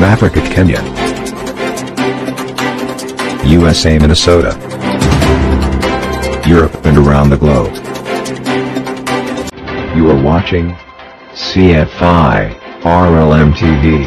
Africa, Kenya, USA, Minnesota, Europe, and around the globe. You are watching CFI RLM TV.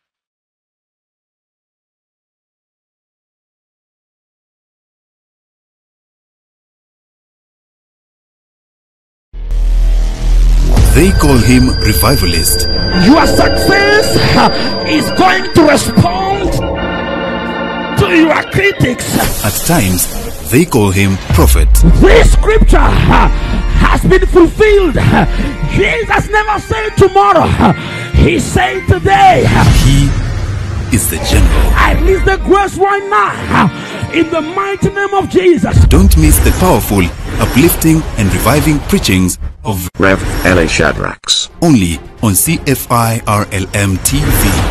They call him revivalist. Your success is going to respond to your critics. At times, they call him prophet. This scripture has been fulfilled. Jesus never said tomorrow. He said today. He is the general. I release the grace right now in the mighty name of Jesus. Don't miss the powerful, uplifting, and reviving preachings of Rev. L.A. Shadracks. only on CFI RLM TV.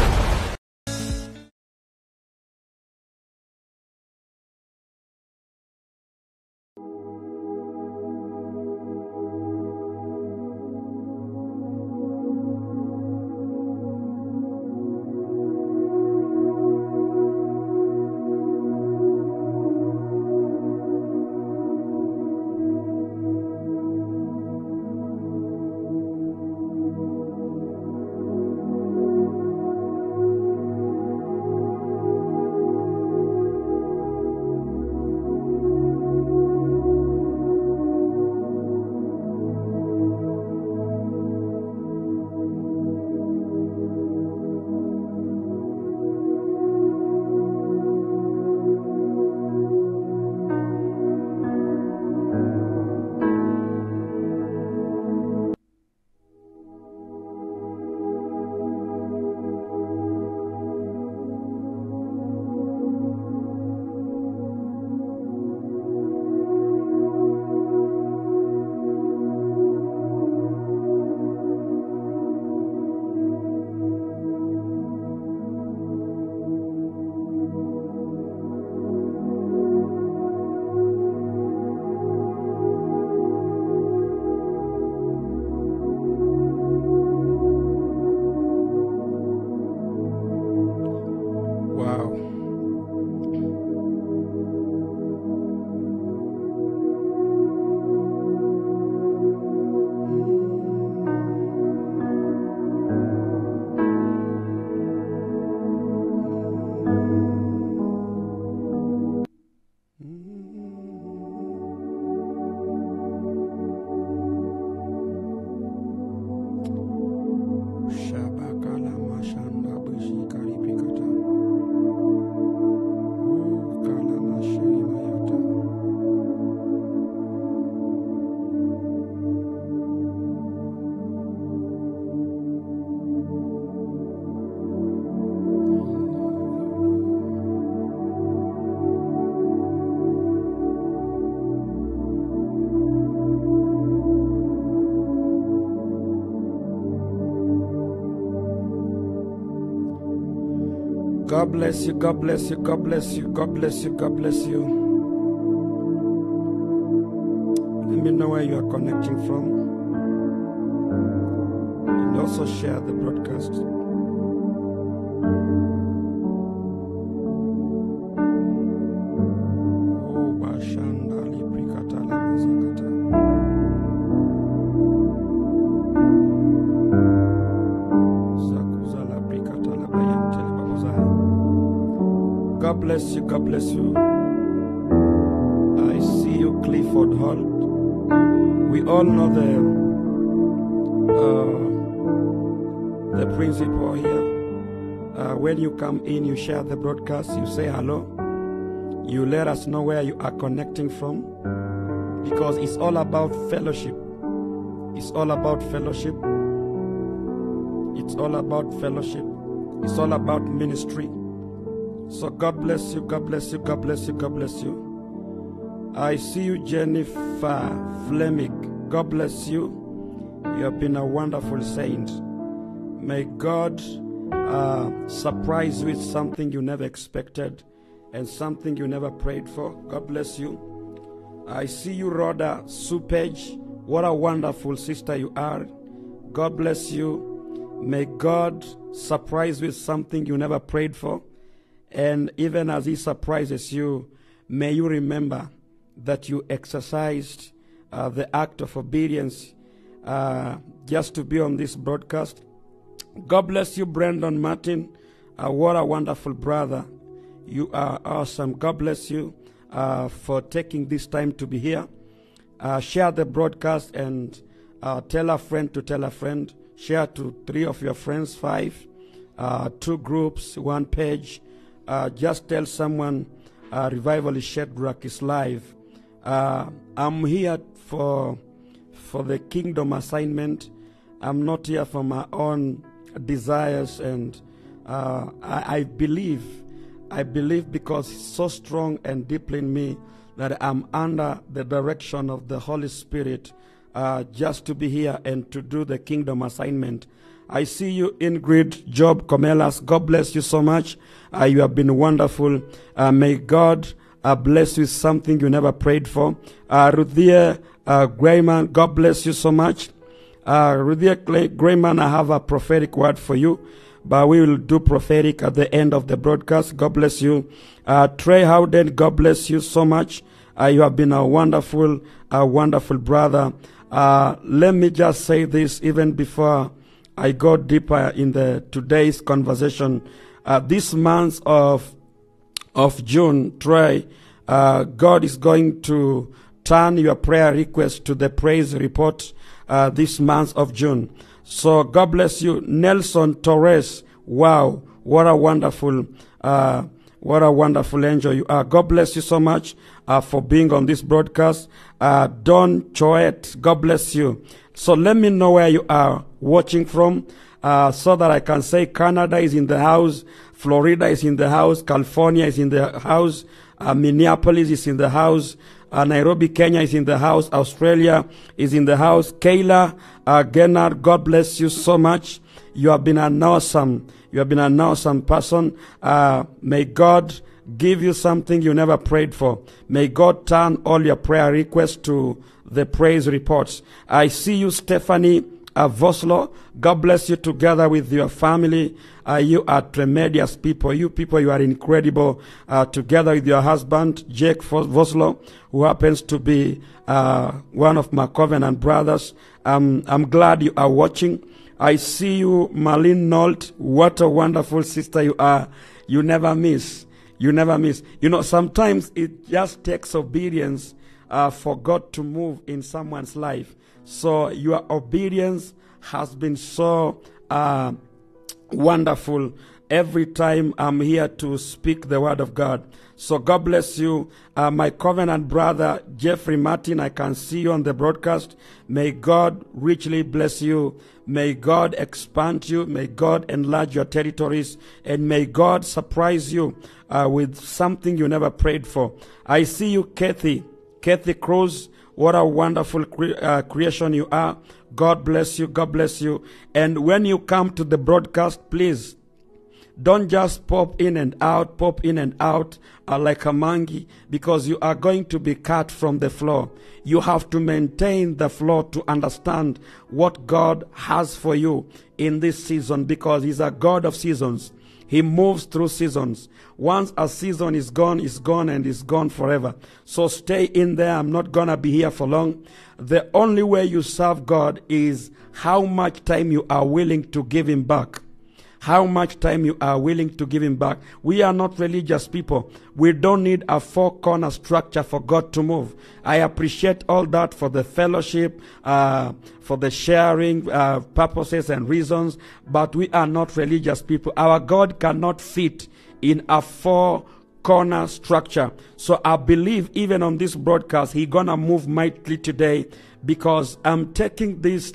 God bless you, God bless you, God bless you, God bless you, God bless you. Let me know where you are connecting from. And also share the broadcast. Oh, Bashandali Prikatala Mazakata. Zakuzala Prikatala Bayantele Babaza. God bless you, God bless you. I see you, Clifford Hall. We all know the principle here. When you come in, you share the broadcast, you say hello, you let us know where you are connecting from, because it's all about fellowship. It's all about fellowship. It's all about fellowship. It's all about ministry. So God bless you, God bless you, God bless you, God bless you. I see you, Jennifer Fleming. God bless you. You have been a wonderful saint. May God surprise you with something you never expected and something you never prayed for. God bless you. I see you, Rhoda Supage. What a wonderful sister you are. God bless you. May God surprise you with something you never prayed for. And even as He surprises you, may you remember that you exercised the act of obedience just to be on this broadcast. God bless you, Brandon Martin. What a wonderful brother. You are awesome. God bless you for taking this time to be here. Share the broadcast and tell a friend to tell a friend. Share to 3 of your friends, 5, 2 groups, 1 page. Just tell someone Revivalist Shadrack is live. I'm here for the kingdom assignment. I'm not here for my own desires, and I believe because it's so strong and deep in me that I'm under the direction of the Holy Spirit just to be here and to do the kingdom assignment. I see you, Ingrid, Job, Comelas. God bless you so much. You have been wonderful. May God bless you with something you never prayed for. Ruthia Grayman, God bless you so much. Ruthia Grayman, I have a prophetic word for you, but we will do prophetic at the end of the broadcast. God bless you. Trey Howden, God bless you so much. You have been a wonderful brother. Let me just say this even before I go deeper in today's conversation. This month of June, Trey, God is going to turn your prayer request to the praise report this month of June. So God bless you. Nelson Torres, wow, what a wonderful angel you are. God bless you so much for being on this broadcast. Don Choet, God bless you. So let me know where you are watching from so that I can say Canada is in the house, Florida is in the house, California is in the house, Minneapolis is in the house, Nairobi, Kenya is in the house, Australia is in the house. Kayla Gennard, God bless you so much. You have been an awesome person. May God give you something you never prayed for. May God turn all your prayer requests to the praise reports. I see you, Stephanie Voslo. God bless you together with your family. You are tremendous people. You are incredible. Together with your husband, Jake Voslo, who happens to be one of my covenant brothers. I'm glad you are watching. I see you, Marlene Nolt. What a wonderful sister you are. You never miss. You never miss. You know, sometimes it just takes obedience for God to move in someone's life. So your obedience has been so wonderful every time I'm here to speak the word of God. So God bless you. My covenant brother, Jeffrey Martin, I can see you on the broadcast. May God richly bless you. May God expand you. May God enlarge your territories. And may God surprise you with something you never prayed for. I see you, Kathy Cruz. What a wonderful creation you are. God bless you. God bless you. And when you come to the broadcast, please don't just pop in and out like a monkey, because you are going to be cut from the floor. You have to maintain the floor to understand what God has for you in this season, because He's a God of seasons. He moves through seasons. Once a season is gone and is gone forever. So stay in there. I'm not going to be here for long. The only way you serve God is how much time you are willing to give Him back. How much time you are willing to give Him back. We are not religious people. We don't need a 4-corner structure for God to move. I appreciate all that for the fellowship, for the sharing purposes and reasons, but we are not religious people. Our God cannot fit in a 4-corner structure. So I believe even on this broadcast, He's gonna move mightily today, because I'm taking these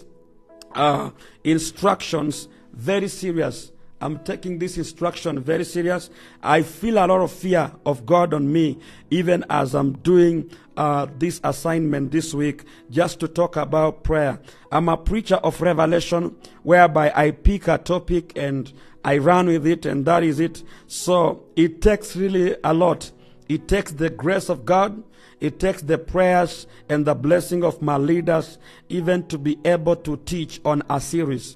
instructions very serious. I'm taking this instruction very serious. I feel a lot of fear of God on me, even as I'm doing this assignment this week, just to talk about prayer. I'm a preacher of revelation, whereby I pick a topic and I run with it, and that is it. So it takes really a lot. It takes the grace of God. It takes the prayers and the blessing of my leaders even to be able to teach on a series.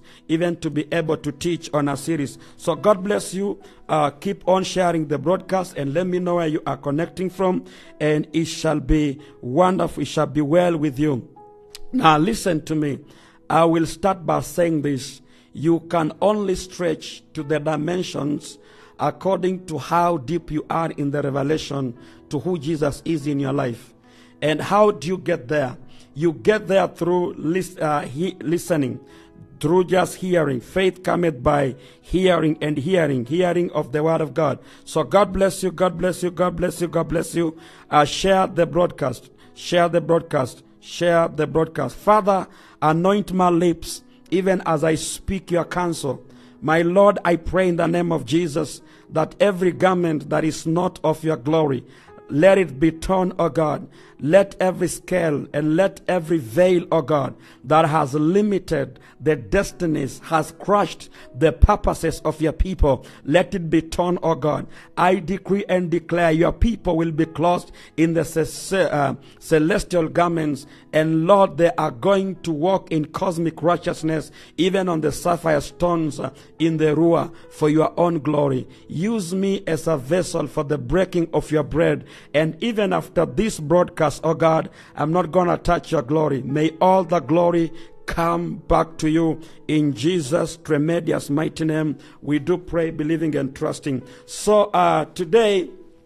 So God bless you. Keep on sharing the broadcast and let me know where you are connecting from. And it shall be wonderful. It shall be well with you. Now listen to me. I will start by saying this. You can only stretch to the dimensions according to how deep you are in the revelation to who Jesus is in your life. And how do you get there? You get there through listening, through just hearing. Faith cometh by hearing, and hearing of the word of God. So God bless you, God bless you, God bless you, God bless you. Share the broadcast, share the broadcast, share the broadcast. Father, anoint my lips even as I speak your counsel. My Lord, I pray in the name of Jesus that every garment that is not of your glory, let it be torn, O God. Let every scale and let every veil, O God, that has limited the destinies, has crushed the purposes of your people, let it be torn, O God. I decree and declare your people will be clothed in the celestial garments, and Lord, they are going to walk in cosmic righteousness, even on the sapphire stones in the Ruah, for your own glory. Use me as a vessel for the breaking of your bread, and even after this broadcast, oh God, I'm not going to touch your glory. May all the glory come back to you in Jesus' tremendous mighty name. We do pray, believing and trusting. So today,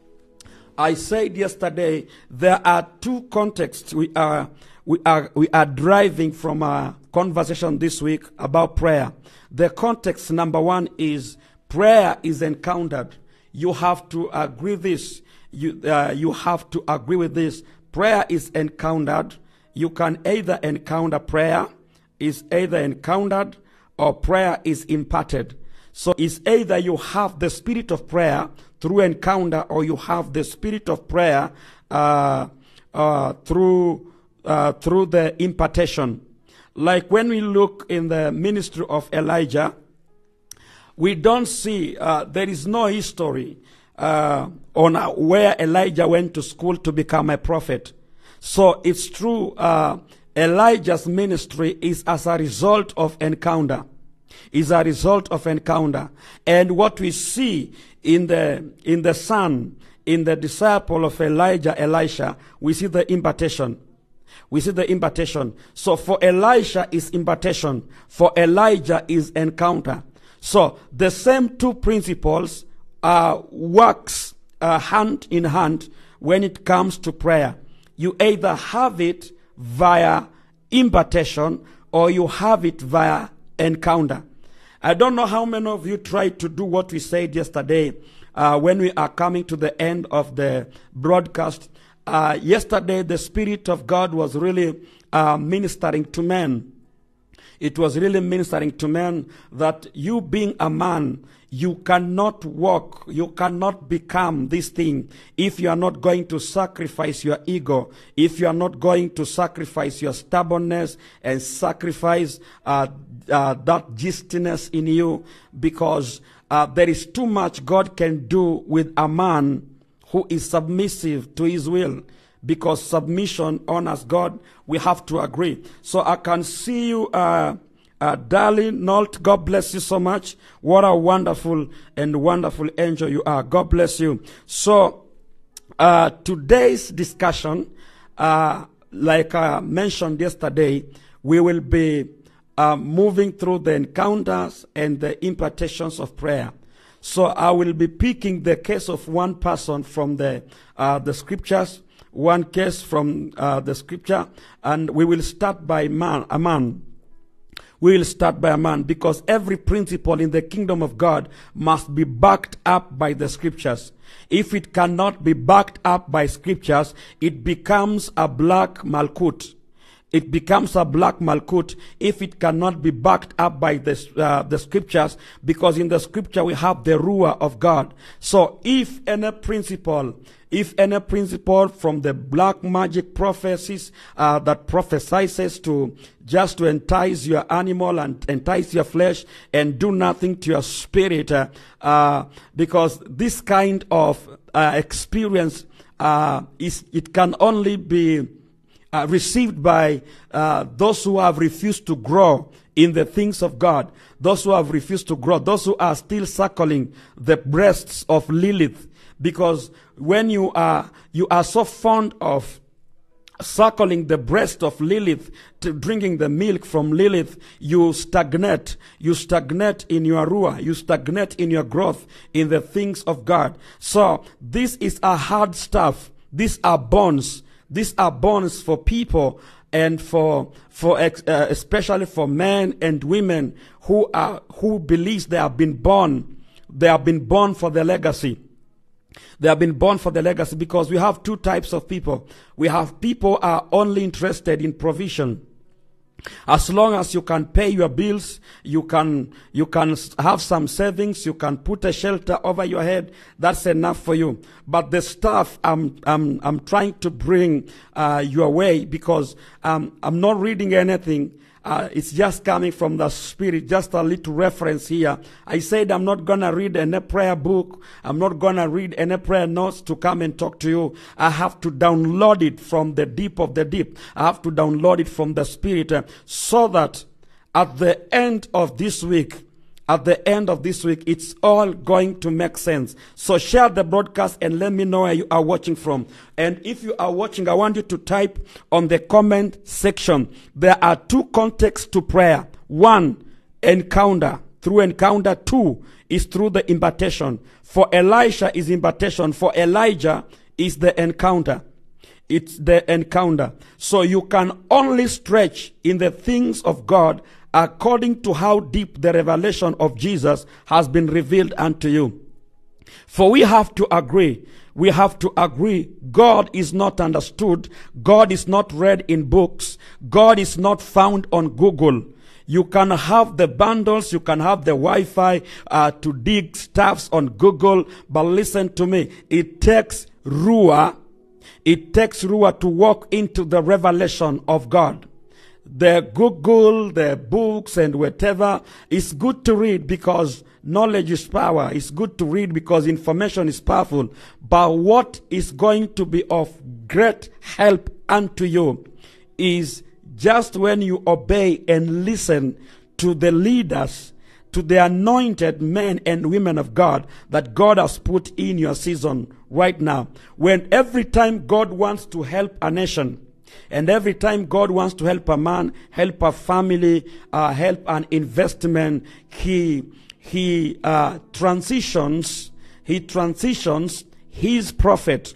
I said yesterday, there are two contexts we are driving from a conversation this week about prayer. The context number one is prayer is encountered. You have to agree this. You have to agree with this. Prayer is encountered. You can either encounter prayer, is either encountered, or prayer is imparted. So it's either you have the spirit of prayer through encounter, or you have the spirit of prayer through the impartation. Like when we look in the ministry of Elijah, we don't see, there is no history on where Elijah went to school to become a prophet. So it's true, Elijah's ministry is as a result of encounter. And what we see in the son, in the disciple of Elijah, Elisha, we see the impartation. So for Elisha is impartation. For Elijah is encounter. So the same two principles works hand in hand when it comes to prayer. You either have it via impartation or you have it via encounter. I don't know how many of you tried to do what we said yesterday when we are coming to the end of the broadcast. Yesterday, the Spirit of God was really ministering to men. It was really ministering to men that you being a man, you cannot walk, you cannot become this thing if you are not going to sacrifice your ego, if you are not going to sacrifice your stubbornness and sacrifice that gistiness in you, because there is too much God can do with a man who is submissive to his will. Because submission honors God, we have to agree. So I can see you, darling Nolt. God bless you so much. What a wonderful and wonderful angel you are. God bless you. So today's discussion, like I mentioned yesterday, we will be moving through the encounters and the impartations of prayer. So I will be picking the case of one person from the scriptures. One case from the scripture, and we will start by a man. We will start by a man, because every principle in the kingdom of God must be backed up by the scriptures. If it cannot be backed up by scriptures, it becomes a black malkut. It becomes a black malkut if it cannot be backed up by the scriptures, because in the scripture we have the ruah of God. So if any principle from the black magic prophecies that prophesies to just to entice your animal and entice your flesh and do nothing to your spirit, because this kind of experience it can only be received by those who have refused to grow in the things of God, those who have refused to grow, those who are still suckling the breasts of Lilith. Because when you are so fond of suckling the breast of Lilith, to drinking the milk from Lilith, you stagnate. You stagnate in your ruah. You stagnate in your growth in the things of God. So this is a hard stuff. These are bonds. These are bonds for people, and for especially for men and women who believes they have been born. They have been born for the legacy. They have been born for the legacy, because we have two types of people. We have people who are only interested in provision. As long as you can pay your bills, you can have some savings, you can put a shelter over your head, that's enough for you. But the stuff I'm trying to bring your way, because I'm not reading anything. It's just coming from the Spirit, just a little reference here. I said I'm not going to read any prayer book. I'm not going to read any prayer notes to come and talk to you. I have to download it from the deep of the deep. I have to download it from the Spirit, so that at the end of this week, it's all going to make sense. So share the broadcast and let me know where you are watching from. And if you are watching, I want you to type on the comment section. There are two contexts to prayer. One, encounter. Through encounter. Two is through the invitation. For Elisha is invitation. For Elijah is the encounter. It's the encounter. So you can only stretch in the things of God according to how deep the revelation of Jesus has been revealed unto you. For we have to agree. We have to agree. God is not understood. God is not read in books. God is not found on Google. You can have the bundles, you can have the Wi-Fi to dig stuffs on Google, but listen to me. It takes ruah. It takes ruah to walk into the revelation of God. The Google, the books and whatever, is good to read because knowledge is power. It's good to read because information is powerful. But what is going to be of great help unto you is just when you obey and listen to the leaders, to the anointed men and women of God that God has put in your season right now. When every time God wants to help a nation, and every time God wants to help a man, help a family, help an investment, he transitions his prophet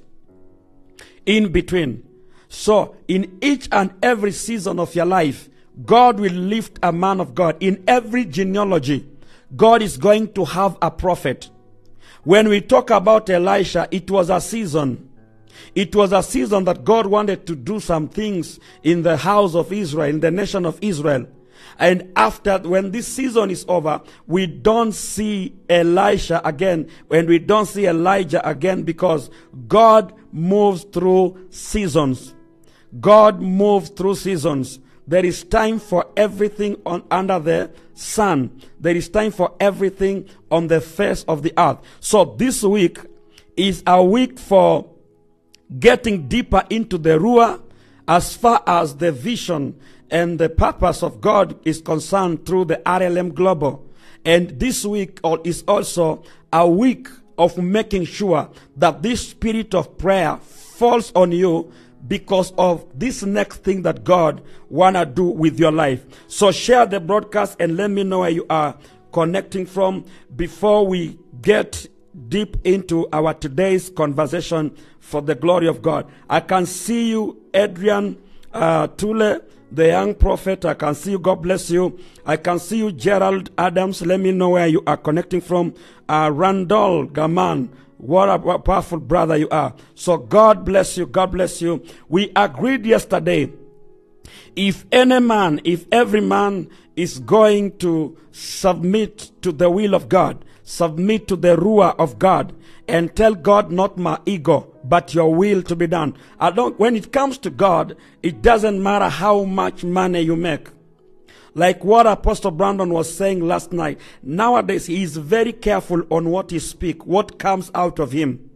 in between. So in each and every season of your life, God will lift a man of God. In every genealogy, God is going to have a prophet. When we talk about Elisha, it was a season. It was a season that God wanted to do some things in the house of Israel, in the nation of Israel. And after, when this season is over, we don't see Elisha again, and we don't see Elijah again, because God moves through seasons. God moves through seasons. There is time for everything under the sun. There is time for everything on the face of the earth. So this week is a week for getting deeper into the ruah as far as the vision and the purpose of God is concerned through the RLM Global. And this week is also a week of making sure that this spirit of prayer falls on you because of this next thing that God want to do with your life. So share the broadcast and let me know where you are connecting from before we get deep into our today's conversation for the glory of God. I can see you, Adrian Tule, the young prophet. I can see you. God bless you. I can see you, Gerald Adams. Let me know where you are connecting from. Randall Gaman. What a powerful brother you are. So God bless you. God bless you. We agreed yesterday, if every man is going to submit to the will of God, submit to the ruah of God, and tell God, not my ego, but your will to be done. When it comes to God, it doesn't matter how much money you make. Like what Apostle Brandon was saying last night. Nowadays, he is very careful on what he speaks, what comes out of him.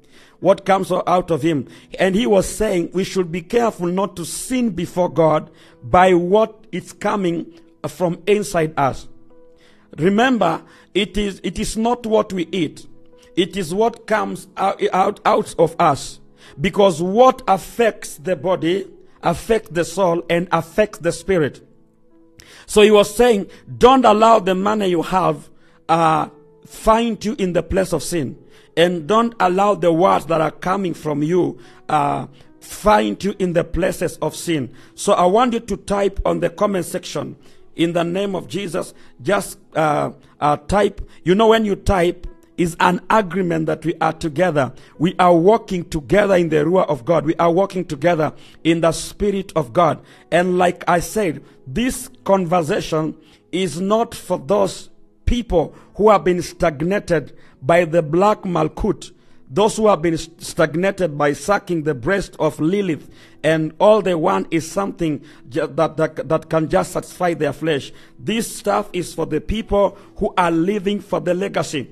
what comes out of him. And he was saying we should be careful not to sin before God by what is coming from inside us. Remember, it is not what we eat. It is what comes out of us. Because what affects the body affects the soul and affects the spirit. So he was saying, don't allow the money you have find you in the place of sin. And don't allow the words that are coming from you find you in the places of sin. So I want you to type on the comment section, in the name of Jesus. Just type. You know, when you type, is an agreement that we are together. We are walking together in the Ruah of God. We are walking together in the Spirit of God. And like I said, this conversation is not for those people who have been stagnated by the black malkut, those who have been stagnated by sucking the breast of Lilith, and all they want is something that can just satisfy their flesh. This stuff is for the people who are living for the legacy.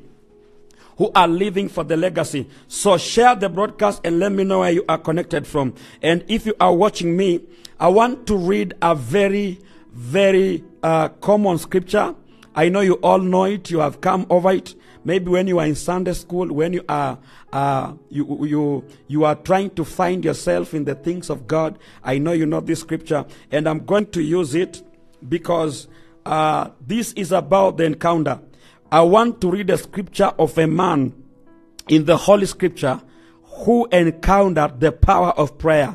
So share the broadcast and let me know where you are connected from. And if you are watching me, I want to read a very, very common scripture. I know you all know it. You have come over it. Maybe when you are in Sunday school, when you are you are trying to find yourself in the things of God. I know you know this scripture, and I'm going to use it because this is about the encounter. I want to read a scripture of a man in the Holy Scripture who encountered the power of prayer.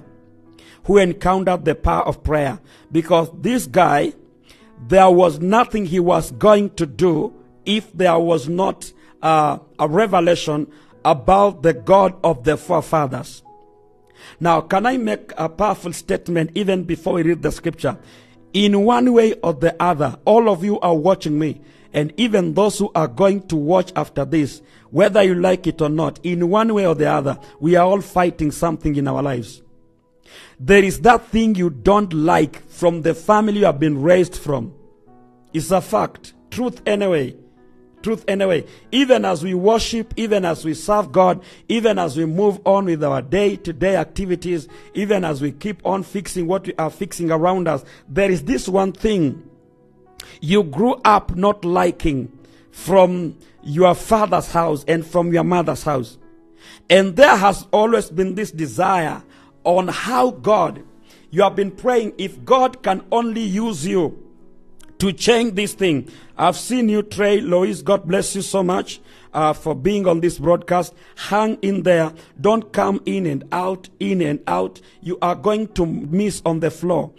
Because this guy, there was nothing he was going to do if there was not a revelation about the God of the forefathers. Now, can I make a powerful statement even before we read the scripture? In one way or the other, all of you are watching me, and even those who are going to watch after this, whether you like it or not, in one way or the other, we are all fighting something in our lives. There is that thing you don't like from the family you have been raised from. It's a fact. Truth anyway. Even as we worship, even as we serve God, even as we move on with our day-to-day activities, even as we keep on fixing what we are fixing around us, there is this one thing you grew up not liking from your father's house and from your mother's house. And there has always been this desire on how God, you have been praying, if God can only use you to change this thing. I've seen you, Trey, Lois, God bless you so much for being on this broadcast. Hang in there. Don't come in and out. You are going to miss on the floor.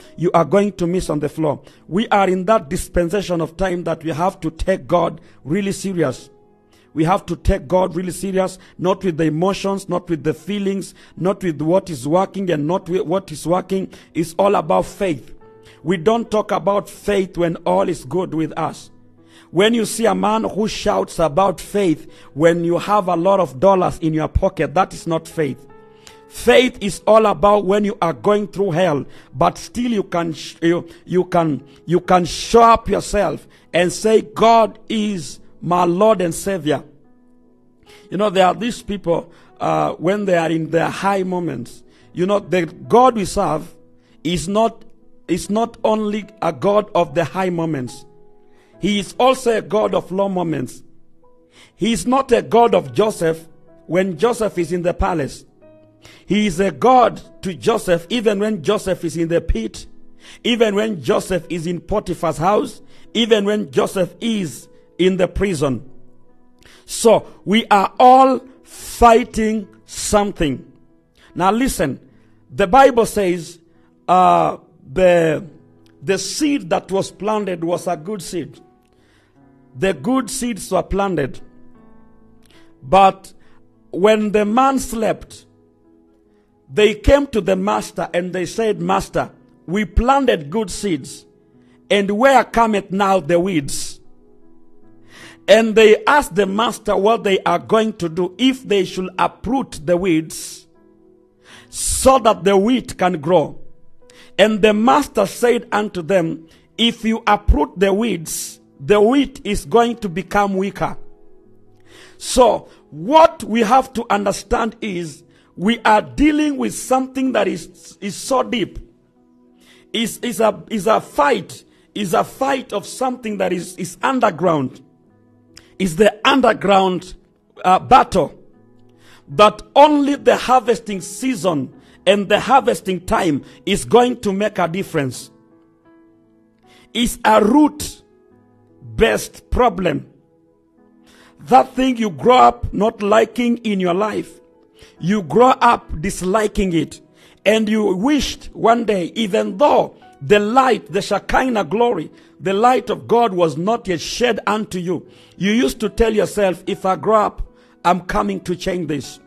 We are in that dispensation of time that we have to take God really serious. Not with the emotions, not with the feelings, not with what is working and not with what is working. It's all about faith. We don't talk about faith when all is good with us. When you see a man who shouts about faith when you have a lot of dollars in your pocket, that is not faith. Faith is all about when you are going through hell, but still you can show up yourself and say, God is my Lord and Savior. You know, there are these people, when they are in their high moments, you know, the God we serve is not only a God of the high moments. He is also a God of low moments. He is not a God of Joseph when Joseph is in the palace. He is a God to Joseph even when Joseph is in the pit, even when Joseph is in Potiphar's house, even when Joseph is in the prison. So we are all fighting something. Now listen, the Bible says the seed that was planted was a good seed. The good seeds were planted. But when the man slept, they came to the master and they said, Master, we planted good seeds, and where cometh now the weeds? And they asked the master what they are going to do, if they should uproot the weeds so that the wheat can grow. And the master said unto them, if you uproot the weeds, the wheat is going to become weaker. So what we have to understand is we are dealing with something that is so deep. Is a fight of something that is underground. Is the underground battle that only the harvesting season and the harvesting time is going to make a difference. It's a root-based problem. That thing you grow up not liking in your life, you grow up disliking it, and you wished one day, even though the light, the Shekinah glory, the light of God was not yet shed unto you, you used to tell yourself, if I grow up, I'm coming to change this.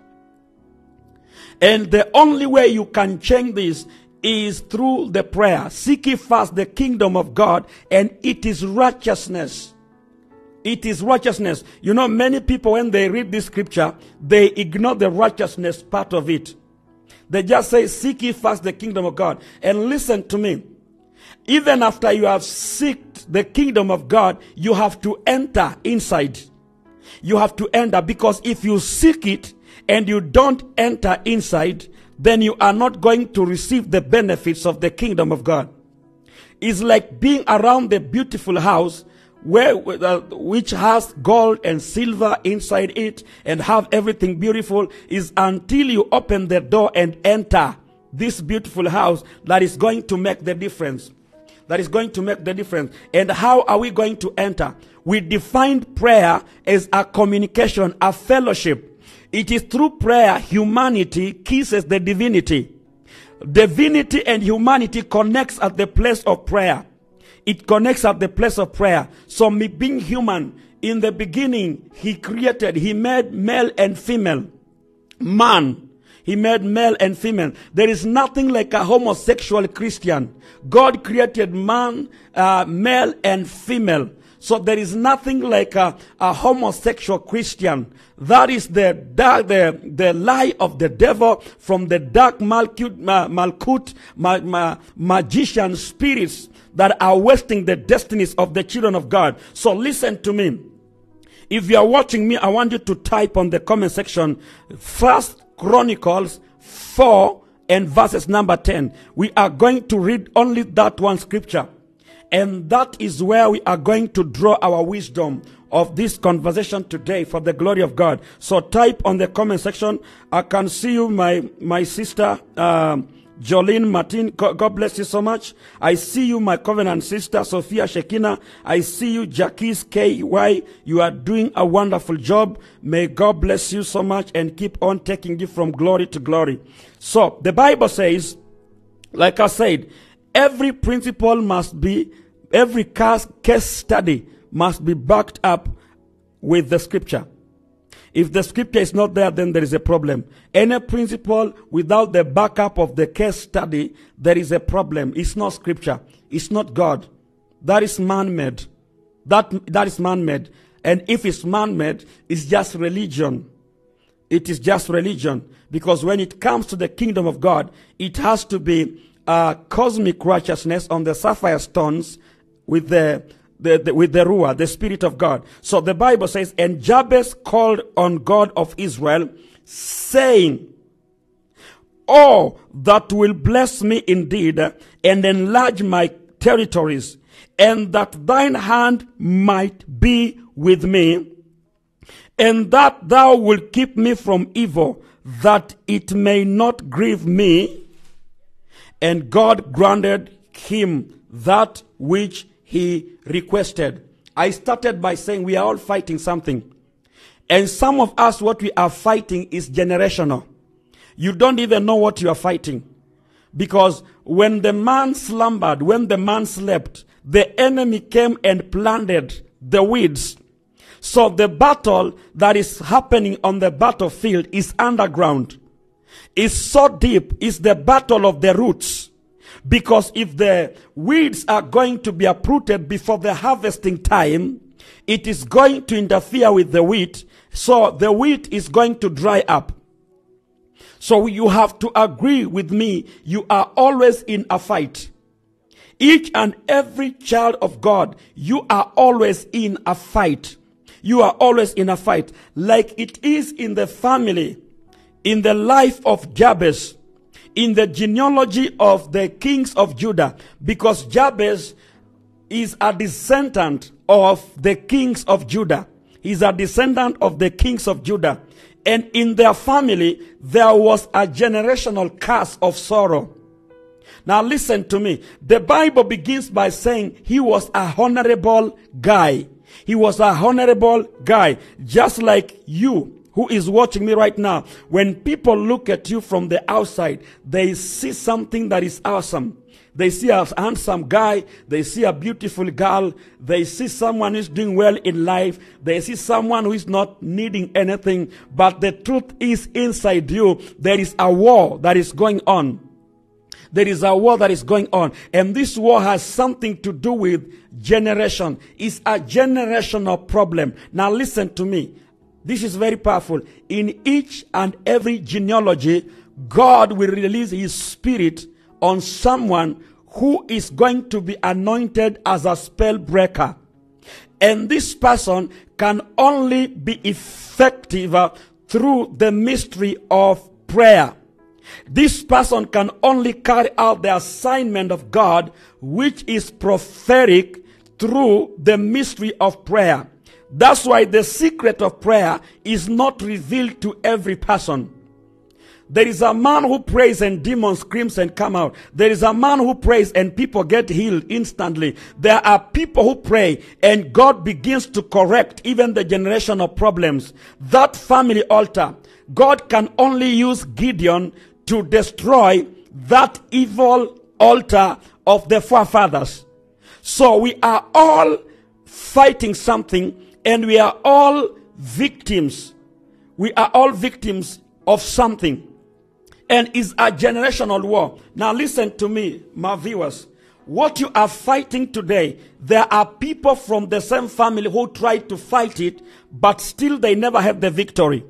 And the only way you can change this is through the prayer. Seek ye first the kingdom of God, and it is righteousness. It is righteousness. You know, many people, when they read this scripture, they ignore the righteousness part of it. They just say, seek ye first the kingdom of God. And listen to me. Even after you have sought the kingdom of God, you have to enter inside. You have to enter, because if you seek it and you don't enter inside, then you are not going to receive the benefits of the kingdom of God. It's like being around the beautiful house which has gold and silver inside it and have everything beautiful, is until you open the door and enter this beautiful house that is going to make the difference. That is going to make the difference. And how are we going to enter? We defined prayer as a communication, a fellowship. It is through prayer humanity kisses the divinity. Divinity and humanity connects at the place of prayer. It connects at the place of prayer. So me being human, in the beginning, he made male and female. Man. He made male and female. There is nothing like a homosexual Christian. God created man, male and female. So there is nothing like a homosexual Christian. That is the lie of the devil from the dark Malkut magician spirits that are wasting the destinies of the children of God. So listen to me. If you are watching me, I want you to type on the comment section, 1 Chronicles 4 and verses number 10. We are going to read only that one scripture. And that is where we are going to draw our wisdom of this conversation today for the glory of God. So type on the comment section. I can see you, my sister, Jolene Martin. God bless you so much. I see you, my covenant sister, Sophia Shekina. I see you, Jacques K.Y. You are doing a wonderful job. May God bless you so much and keep on taking you from glory to glory. So the Bible says, like I said, every principle must be, every case study must be backed up with the scripture. If the scripture is not there, then there is a problem. Any principle without the backup of the case study, there is a problem. It's not scripture. It's not God. That is man-made. That is man-made. And if it's man-made, it's just religion. It is just religion. Because when it comes to the kingdom of God, it has to be cosmic righteousness on the sapphire stones with the Ruah, the Spirit of God. So the Bible says, and Jabez called on God of Israel, saying, oh, that will bless me indeed, and enlarge my territories, and that thine hand might be with me, and that thou wilt keep me from evil, that it may not grieve me. And God granted him that which he requested. I started by saying we are all fighting something. And some of us, what we are fighting is generational. You don't even know what you are fighting. Because when the man slumbered, when the man slept, the enemy came and planted the weeds. So the battle that is happening on the battlefield is underground. It's so deep. It's the battle of the roots. Because if the weeds are going to be uprooted before the harvesting time, it is going to interfere with the wheat. So the wheat is going to dry up. So you have to agree with me. You are always in a fight. Each and every child of God, you are always in a fight. You are always in a fight. Like it is in the family. in the life of Jabez, in the genealogy of the kings of Judah, because Jabez is a descendant of the kings of Judah. He's a descendant of the kings of Judah. And in their family, there was a generational curse of sorrow. Now listen to me. The Bible begins by saying he was a honorable guy. He was a honorable guy, just like you who is watching me right now. When people look at you from the outside, they see something that is awesome. They see a handsome guy. They see a beautiful girl. They see someone who is doing well in life. They see someone who is not needing anything. But the truth is, inside you, there is a war that is going on. There is a war that is going on. And this war has something to do with generation. It's a generational problem. Now listen to me. This is very powerful. In each and every genealogy, God will release his spirit on someone who is going to be anointed as a spell breaker. And this person can only be effective through the mystery of prayer. This person can only carry out the assignment of God, which is prophetic, through the mystery of prayer. That's why the secret of prayer is not revealed to every person. There is a man who prays and demons screams and come out. There is a man who prays and people get healed instantly. There are people who pray and God begins to correct even the generational problems. That family altar, God can only use Gideon to destroy that evil altar of the forefathers. So we are all fighting something, and we are all victims. We are all victims of something. And it's a generational war. Now listen to me, my viewers. What you are fighting today, there are people from the same family who try to fight it, but still they never have the victory.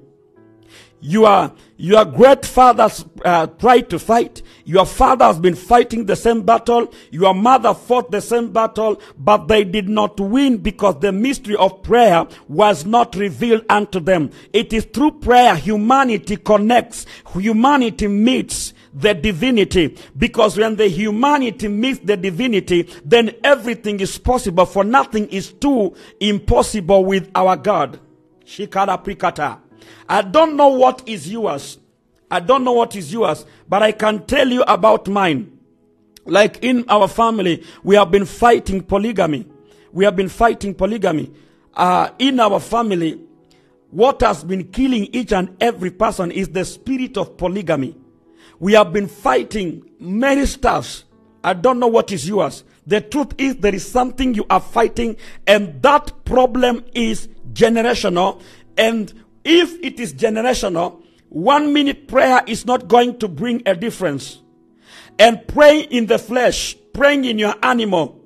Your great fathers tried to fight. Your father has been fighting the same battle. Your mother fought the same battle, but they did not win because the mystery of prayer was not revealed unto them. It is through prayer humanity connects. Humanity meets the divinity, because when the humanity meets the divinity, then everything is possible, for nothing is too impossible with our God. Shikara Prikata. I don't know what is yours. I don't know what is yours, but I can tell you about mine. Like in our family, we have been fighting polygamy. We have been fighting polygamy. In our family, what has been killing each and every person is the spirit of polygamy. We have been fighting many stuffs. I don't know what is yours. The truth is, there is something you are fighting, and that problem is generational. And if it is generational, 1 minute prayer is not going to bring a difference. And praying in the flesh, praying in your animal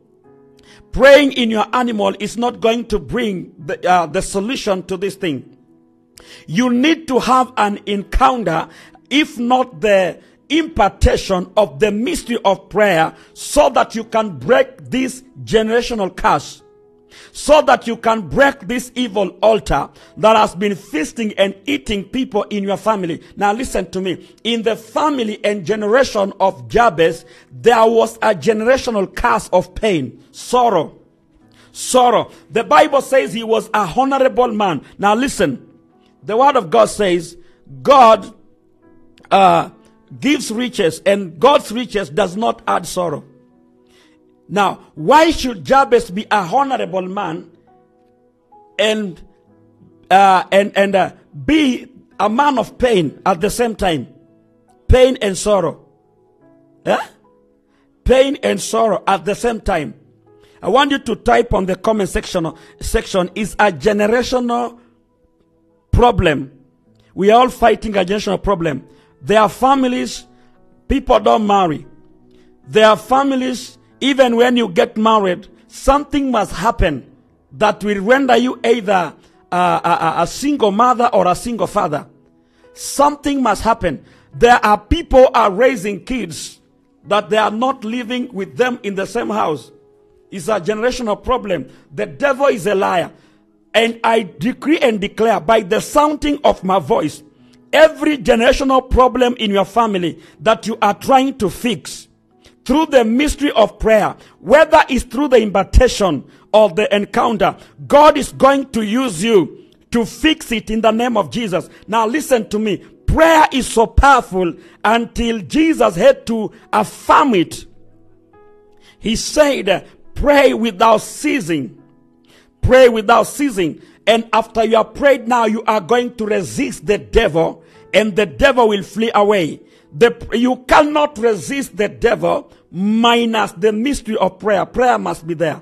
is not going to bring the solution to this thing. You need to have an encounter, if not the impartation of the mystery of prayer, so that you can break this generational curse. So that you can break this evil altar that has been feasting and eating people in your family. Now listen to me. In the family and generation of Jabez, there was a generational curse of pain, sorrow. Sorrow. The Bible says he was a honorable man. Now listen. The word of God says, God gives riches, and God's riches does not add sorrow. Now, why should Jabez be a honorable man and be a man of pain at the same time? Pain and sorrow. Pain and sorrow at the same time. I want you to type on the comment section is a generational problem. We are all fighting a generational problem. There are families, people don't marry. There are families, even when you get married, something must happen that will render you either a single mother or a single father. Something must happen. There are people are raising kids that they are not living with them in the same house. It's a generational problem. The devil is a liar. And I decree and declare by the sounding of my voice, every generational problem in your family that you are trying to fix through the mystery of prayer, whether it's through the invitation or the encounter, God is going to use you to fix it in the name of Jesus. Now listen to me. Prayer is so powerful until Jesus had to affirm it. He said, pray without ceasing. Pray without ceasing. And after you have prayed now, you are going to resist the devil, and the devil will flee away. You cannot resist the devil minus the mystery of prayer. Prayer must be there.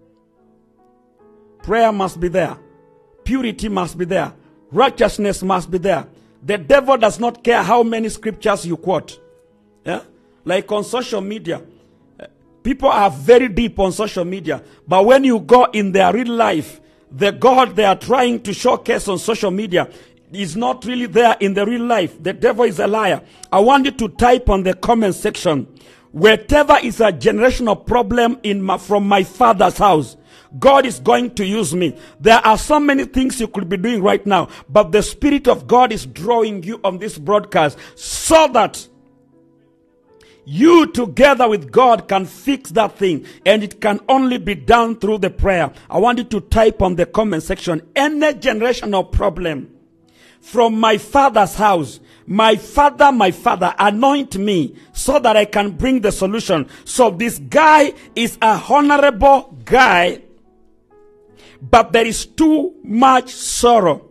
Prayer must be there. Purity must be there. Righteousness must be there. The devil does not care how many scriptures you quote. Yeah? Like on social media. People are very deep on social media. But when you go in their real life, the God they are trying to showcase on social media is not really there in the real life. The devil is a liar. I want you to type on the comment section, whatever is a generational problem from my father's house, God is going to use me. There are so many things you could be doing right now, but the Spirit of God is drawing you on this broadcast so that you together with God can fix that thing, and it can only be done through the prayer. I want you to type on the comment section, any generational problem from my father's house, my father, anoint me so that I can bring the solution. So this guy is a honorable guy, but there is too much sorrow.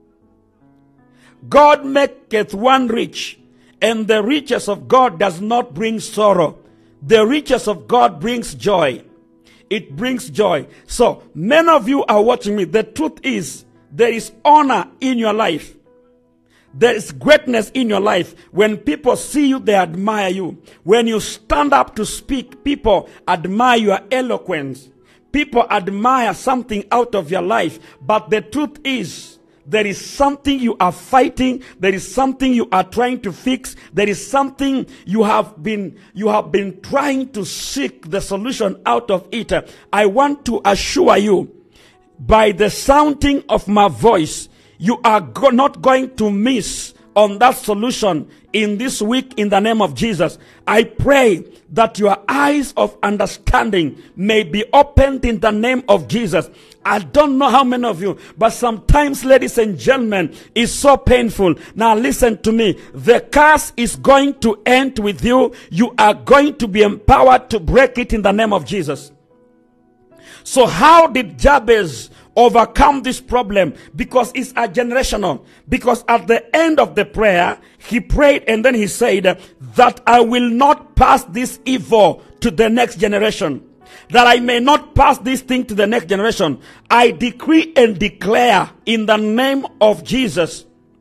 God maketh one rich, and the riches of God does not bring sorrow. The riches of God brings joy. It brings joy. So many of you are watching me. The truth is, there is honor in your life. There is greatness in your life. When people see you, they admire you. When you stand up to speak, people admire your eloquence. People admire something out of your life. But the truth is, there is something you are fighting. There is something you are trying to fix. There is something you have been trying to seek the solution out of it. I want to assure you, by the sounding of my voice, you are not going to miss on that solution in this week in the name of Jesus. I pray that your eyes of understanding may be opened in the name of Jesus. I don't know how many of you, but sometimes, ladies and gentlemen, it's so painful. Now listen to me. The curse is going to end with you. You are going to be empowered to break it in the name of Jesus. So how did Jabez overcome this problem? Because it's a generational. Because at the end of the prayer, he prayed and then he said that I will not pass this evil to the next generation. That I may not pass this thing to the next generation. I decree and declare in the name of Jesus.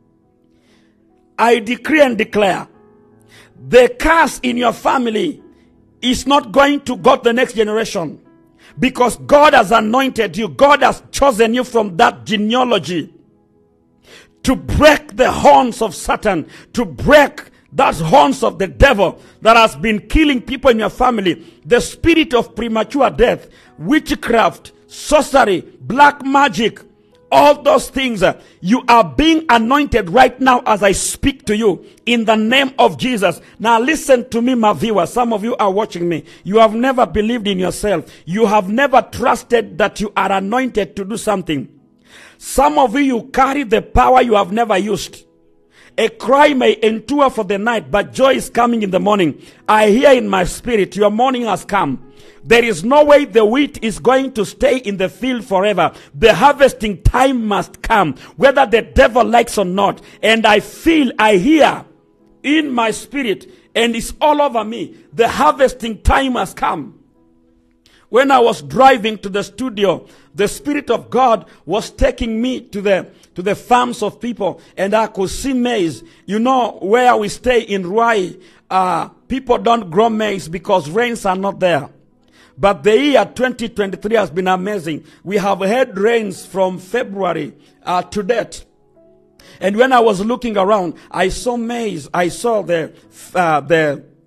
I decree and declare the curse in your family is not going to go to the next generation. Because God has anointed you. God has chosen you from that genealogy to break the horns of Satan, to break that horns of the devil that has been killing people in your family. The spirit of premature death, witchcraft, sorcery, black magic, all those things. You are being anointed right now as I speak to you in the name of Jesus. Now listen to me, my viewers. Some of you are watching me. You have never believed in yourself. You have never trusted that you are anointed to do something. Some of you carry the power you have never used. A cry may endure for the night, but joy is coming in the morning. I hear in my spirit, your morning has come. There is no way the wheat is going to stay in the field forever. The harvesting time must come, whether the devil likes or not. And I hear in my spirit, and it's all over me, the harvesting time has come. When I was driving to the studio, the Spirit of God was taking me to the farms of people, and I could see maize. You know, where we stay in Ruai, people don't grow maize because rains are not there. But the year 2023 has been amazing. We have had rains from February to date. And when I was looking around, I saw maize. I saw the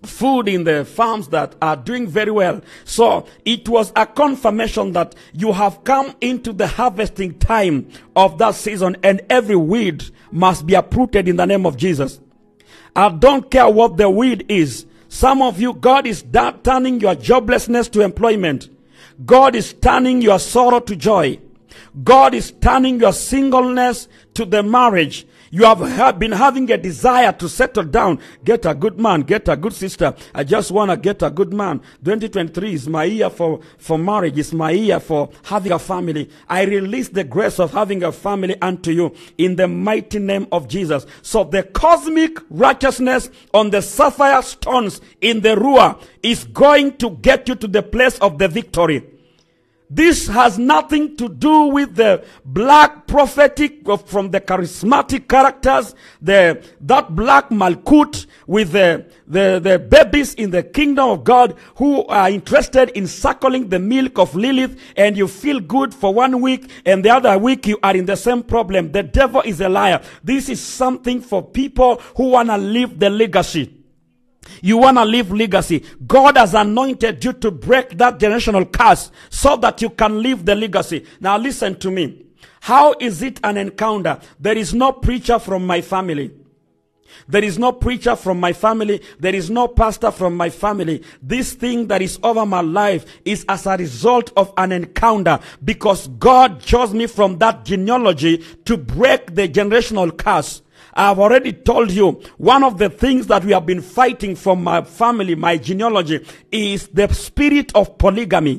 food in the farms that are doing very well. So it was a confirmation that you have come into the harvesting time of that season, and every weed must be uprooted in the name of Jesus. I don't care what the weed is. Some of you, God is turning your joblessness to employment. God is turning your sorrow to joy. God is turning your singleness to the marriage. You have been having a desire to settle down, get a good man, get a good sister. I just want to get a good man. 2023 is my year for marriage. It's my year for having a family. I release the grace of having a family unto you in the mighty name of Jesus. So the cosmic righteousness on the sapphire stones in the Ruah is going to get you to the place of the victory. This has nothing to do with the black prophetic from the charismatic characters, that black malkut with the babies in the kingdom of God who are interested in suckling the milk of Lilith, and you feel good for 1 week and the other week you are in the same problem. The devil is a liar. This is something for people who want to live the legacy. You want to live legacy. God has anointed you to break that generational curse so that you can live the legacy. Now listen to me. How is it an encounter? There is no preacher from my family. There is no preacher from my family. There is no pastor from my family. This thing that is over my life is as a result of an encounter, because God chose me from that genealogy to break the generational curse. I've already told you, one of the things that we have been fighting from my family, my genealogy, is the spirit of polygamy.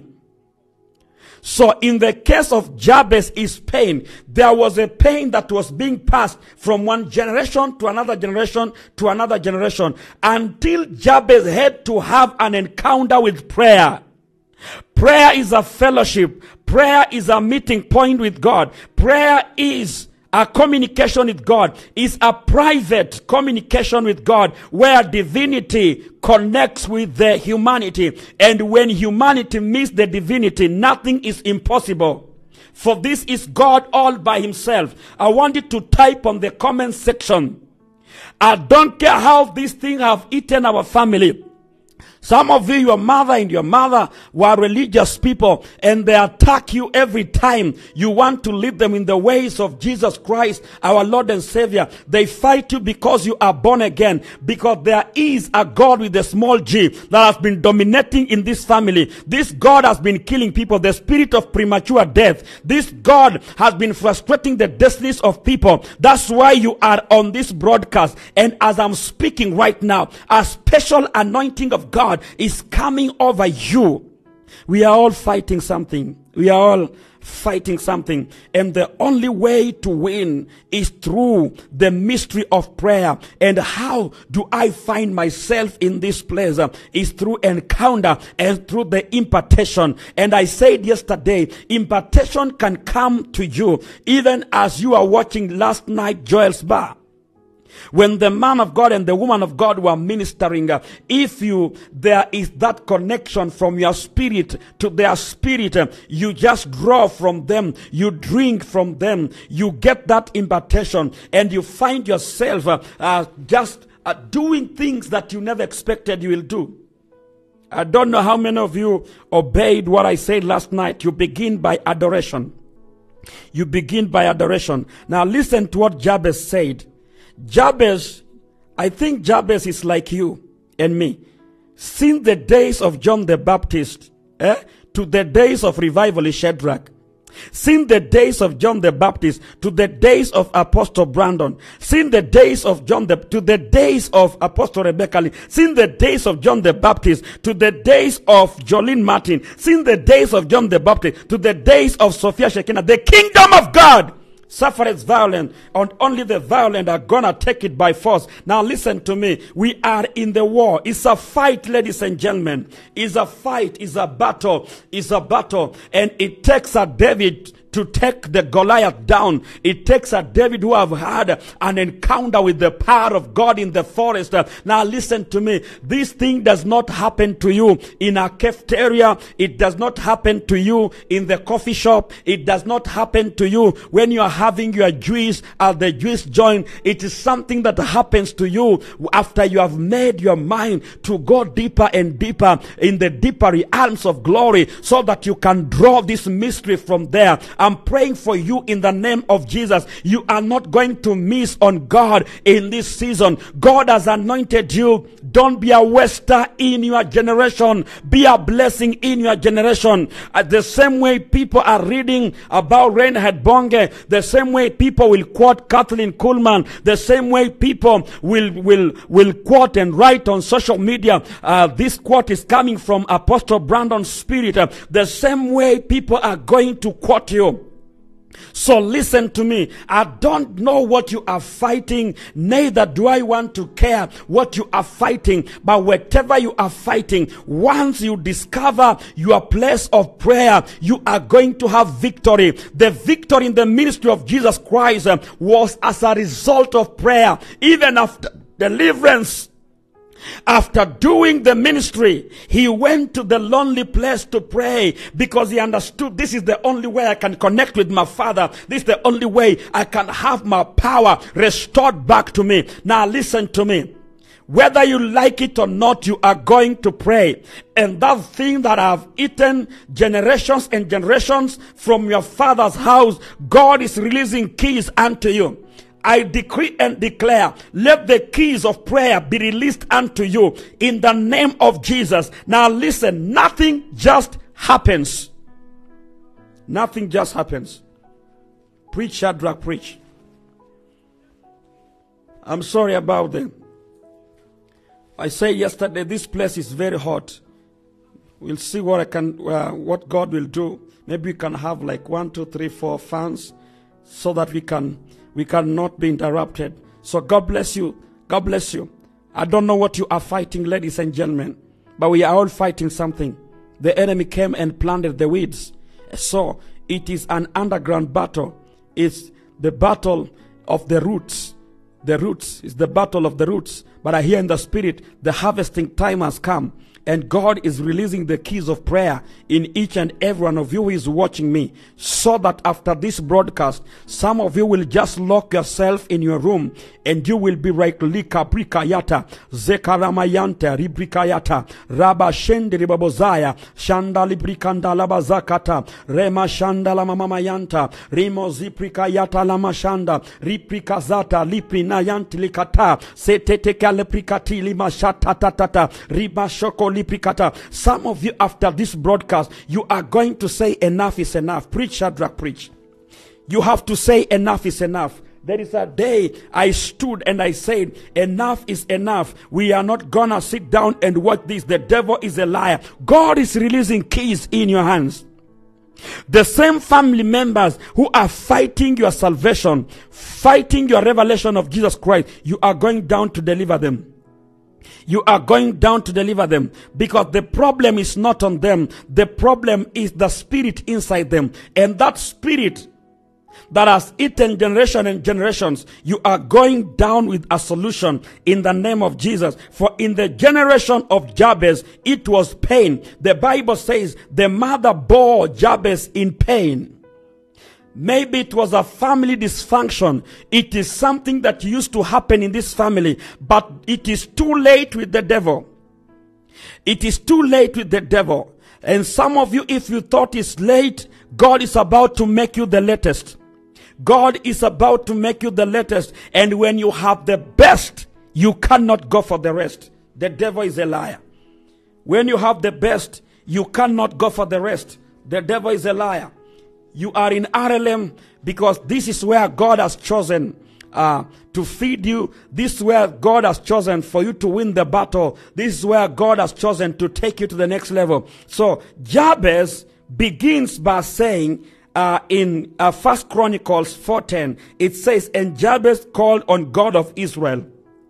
So in the case of Jabez is pain. There was a pain that was being passed from one generation to another generation to another generation, until Jabez had to have an encounter with prayer. Prayer is a fellowship. Prayer is a meeting point with God. Prayer is a communication with God, is a private communication with God where divinity connects with the humanity. And when humanity meets the divinity, nothing is impossible. For this is God all by himself. I want you to type on the comment section. I don't care how these things have eaten our family. Some of you, your mother and your mother were religious people, and they attack you every time you want to lead them in the ways of Jesus Christ, our Lord and Savior. They fight you because you are born again, because there is a God with a small g that has been dominating in this family. This God has been killing people, the spirit of premature death. This God has been frustrating the destinies of people. That's why you are on this broadcast. And as I'm speaking right now, a special anointing of God is coming over you. We are all fighting something. We are all fighting something. And the only way to win is through the mystery of prayer. And how do I find myself in this place? Is through encounter and through the impartation. And I said yesterday, impartation can come to you even as you are watching last night Joel's Bar. When the man of God and the woman of God were ministering, there is that connection from your spirit to their spirit, you just draw from them, you drink from them, you get that impartation, and you find yourself doing things that you never expected you will do. I don't know how many of you obeyed what I said last night. You begin by adoration. You begin by adoration. Now listen to what Jabez said. Jabez, I think Jabez is like you and me. Since the days of John the Baptist to the days of revival is Shadrack. Since the days of John the Baptist to the days of Apostle Brandon. Since the days of John to the days of Apostle Rebecca Lee. Since the days of John the Baptist to the days of Jolene Martin. Since the days of John the Baptist to the days of Sophia Shekinah. The kingdom of God suffereth violence, and only the violent are gonna take it by force. Now listen to me. We are in the war. It's a fight, ladies and gentlemen. It's a fight. It's a battle. It's a battle. And it takes a David to take the Goliath down. It takes a David who have had an encounter with the power of God in the forest. Now listen to me. This thing does not happen to you in a cafeteria. It does not happen to you in the coffee shop. It does not happen to you when you are having your juice at the juice joint. It is something that happens to you after you have made your mind to go deeper and deeper in the deeper realms of glory, so that you can draw this mystery from there. I'm praying for you in the name of Jesus. You are not going to miss on God in this season. God has anointed you. Don't be a waster in your generation. Be a blessing in your generation. The same way people are reading about Reinhard Bonge, the same way people will quote Kathleen Kuhlman, the same way people will quote and write on social media. This quote is coming from Apostle Brandon's spirit. The same way people are going to quote you. So listen to me. I don't know what you are fighting, neither do I want to care what you are fighting. But whatever you are fighting, once you discover your place of prayer, you are going to have victory. The victory in the ministry of Jesus Christ was as a result of prayer. Even after deliverance, after doing the ministry, he went to the lonely place to pray, because he understood this is the only way I can connect with my Father. This is the only way I can have my power restored back to me. Now listen to me. Whether you like it or not, you are going to pray. And that thing that have eaten generations and generations from your father's house, God is releasing keys unto you. I decree and declare, let the keys of prayer be released unto you in the name of Jesus. Now listen, nothing just happens. Nothing just happens. Preach, Shadrack, preach. I'm sorry about them. I said yesterday, this place is very hot. We'll see what what God will do. Maybe we can have like 1, 2, 3, 4 fans, so that we cannot be interrupted. So God bless you. God bless you. I don't know what you are fighting, ladies and gentlemen, but we are all fighting something. The enemy came and planted the weeds. So it is an underground battle. It's the battle of the roots. The roots is the battle of the roots. But I hear in the spirit, the harvesting time has come. And God is releasing the keys of prayer in each and every one of you who is watching me, so that after this broadcast, some of you will just lock yourself in your room and you will be like Lika Brikayata, Zekaramayanta, Ribrikayata, Rabba Shendi Ribabozaya, Shanda Librikanda Labazakata, Rema Shanda Lamamayanta, Rimo Ziprikayata Lamashanda, Riprikazata, Liprinayanti Likata, Seteteka Leprikati Limashata Tata, Ribashoko Liprikata. Some of you after this broadcast, you are going to say enough is enough. Preach, Shadrack, preach. You have to say enough is enough. There is a day I stood and I said, enough is enough. We are not gonna sit down and watch this. The devil is a liar. God is releasing keys in your hands. The same family members who are fighting your salvation, fighting your revelation of Jesus Christ, you are going down to deliver them. You are going down to deliver them, because the problem is not on them. The problem is the spirit inside them. And that spirit that has eaten generation and generations, you are going down with a solution in the name of Jesus. For in the generation of Jabez, it was pain. The Bible says the mother bore Jabez in pain. Maybe it was a family dysfunction. It is something that used to happen in this family, but it is too late with the devil. It is too late with the devil. And some of you, if you thought it's late, God is about to make you the latest. God is about to make you the latest. And when you have the best, you cannot go for the rest. The devil is a liar. When you have the best, you cannot go for the rest. The devil is a liar. You are in RLM because this is where God has chosen to feed you. This is where God has chosen for you to win the battle. This is where God has chosen to take you to the next level. So Jabez begins by saying in 1 Chronicles 4:10, it says, and Jabez called on God of Israel.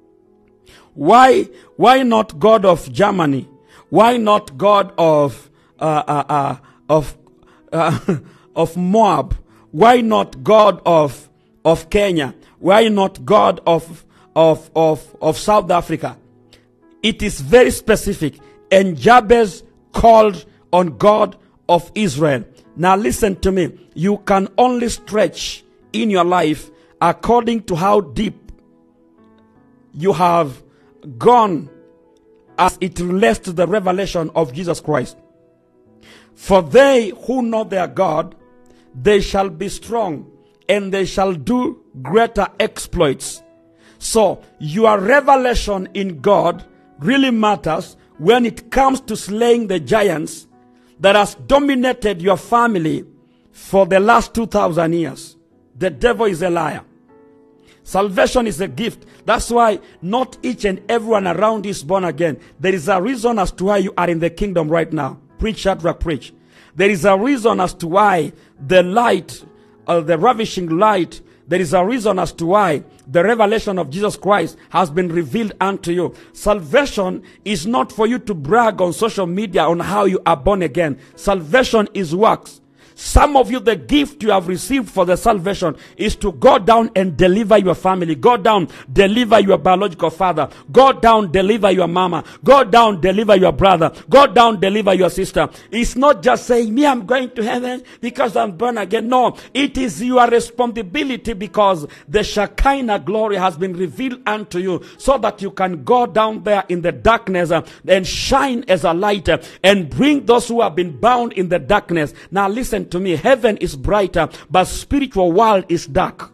Why not God of Germany? Why not God of Moab? Why not God of Kenya? Why not God of South Africa? It is very specific. And Jabez called on God of Israel. Now listen to me. You can only stretch in your life according to how deep you have gone as it relates to the revelation of Jesus Christ. For they who know their God, they shall be strong, and they shall do greater exploits. So your revelation in God really matters when it comes to slaying the giants that has dominated your family for the last 2,000 years. The devil is a liar. Salvation is a gift. That's why not each and everyone around is born again. There is a reason as to why you are in the kingdom right now. Preach, Shadrack, preach. There is a reason as to why the light, the ravishing light, there is a reason as to why the revelation of Jesus Christ has been revealed unto you. Salvation is not for you to brag on social media on how you are born again. Salvation is works. Some of you, the gift you have received for the salvation is to go down and deliver your family. Go down, deliver your biological father. Go down, deliver your mama. Go down, deliver your brother. Go down, deliver your sister. It's not just saying, me, I'm going to heaven because I'm born again. No, it is your responsibility because the Shekinah glory has been revealed unto you so that you can go down there in the darkness and shine as a light and bring those who have been bound in the darkness. Now listen to me. Heaven is brighter, but spiritual world is dark.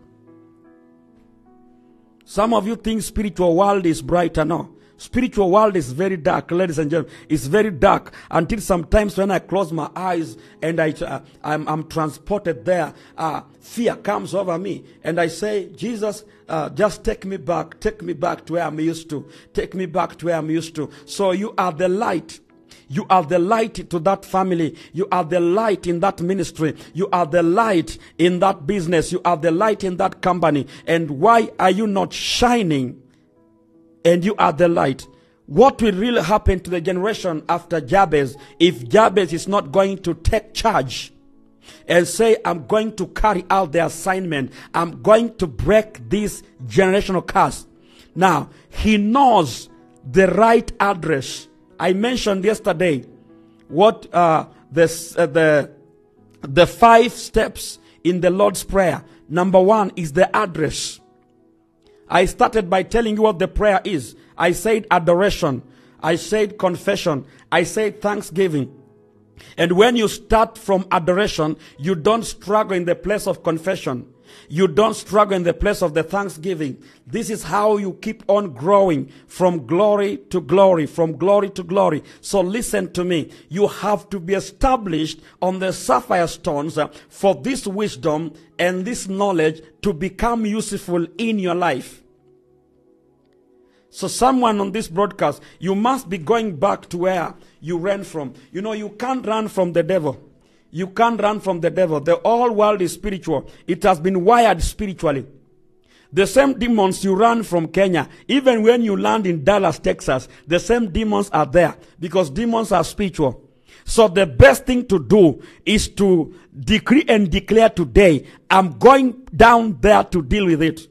Some of you think spiritual world is brighter. No. Spiritual world is very dark, ladies and gentlemen. It's very dark until sometimes when I close my eyes and I'm transported there, fear comes over me. And I say, Jesus, just take me back to where I'm used to. Take me back to where I'm used to. So you are the light. You are the light to that family. You are the light in that ministry. You are the light in that business. You are the light in that company. And why are you not shining? And you are the light. What will really happen to the generation after Jabez if Jabez is not going to take charge and say, I'm going to carry out the assignment. I'm going to break this generational curse. Now, he knows the right address. I mentioned yesterday what the 5 steps in the Lord's Prayer. Number 1 is the address. I started by telling you what the prayer is. I said adoration. I said confession. I said thanksgiving. And when you start from adoration, you don't struggle in the place of confession. You don't struggle in the place of the thanksgiving. This is how you keep on growing from glory to glory, from glory to glory. So listen to me. You have to be established on the sapphire stones for this wisdom and this knowledge to become useful in your life. So someone on this broadcast, you must be going back to where you ran from. You know, you can't run from the devil. You can't run from the devil. The whole world is spiritual. It has been wired spiritually. The same demons you run from Kenya, even when you land in Dallas, Texas, the same demons are there because demons are spiritual. So the best thing to do is to decree and declare today, I'm going down there to deal with it.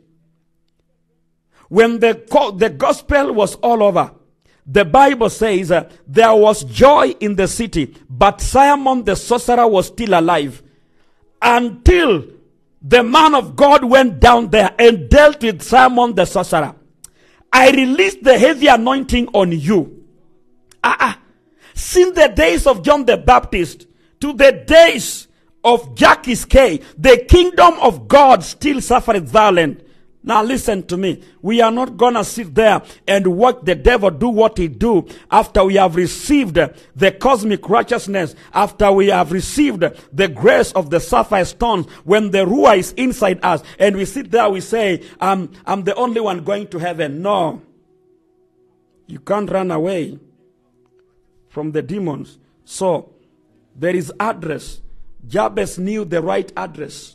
When the gospel was all over, the Bible says there was joy in the city, but Simon the sorcerer was still alive until the man of God went down there and dealt with Simon the sorcerer. I released the heavy anointing on you. Since the days of John the Baptist to the days of Jackie K, the kingdom of God still suffered violence. Now listen to me. We are not going to sit there and watch the devil do what he do after we have received the cosmic righteousness, after we have received the grace of the sapphire stones, when the Ruah is inside us and we sit there, we say, I'm the only one going to heaven. No. You can't run away from the demons. So there is address. Jabez knew the right address.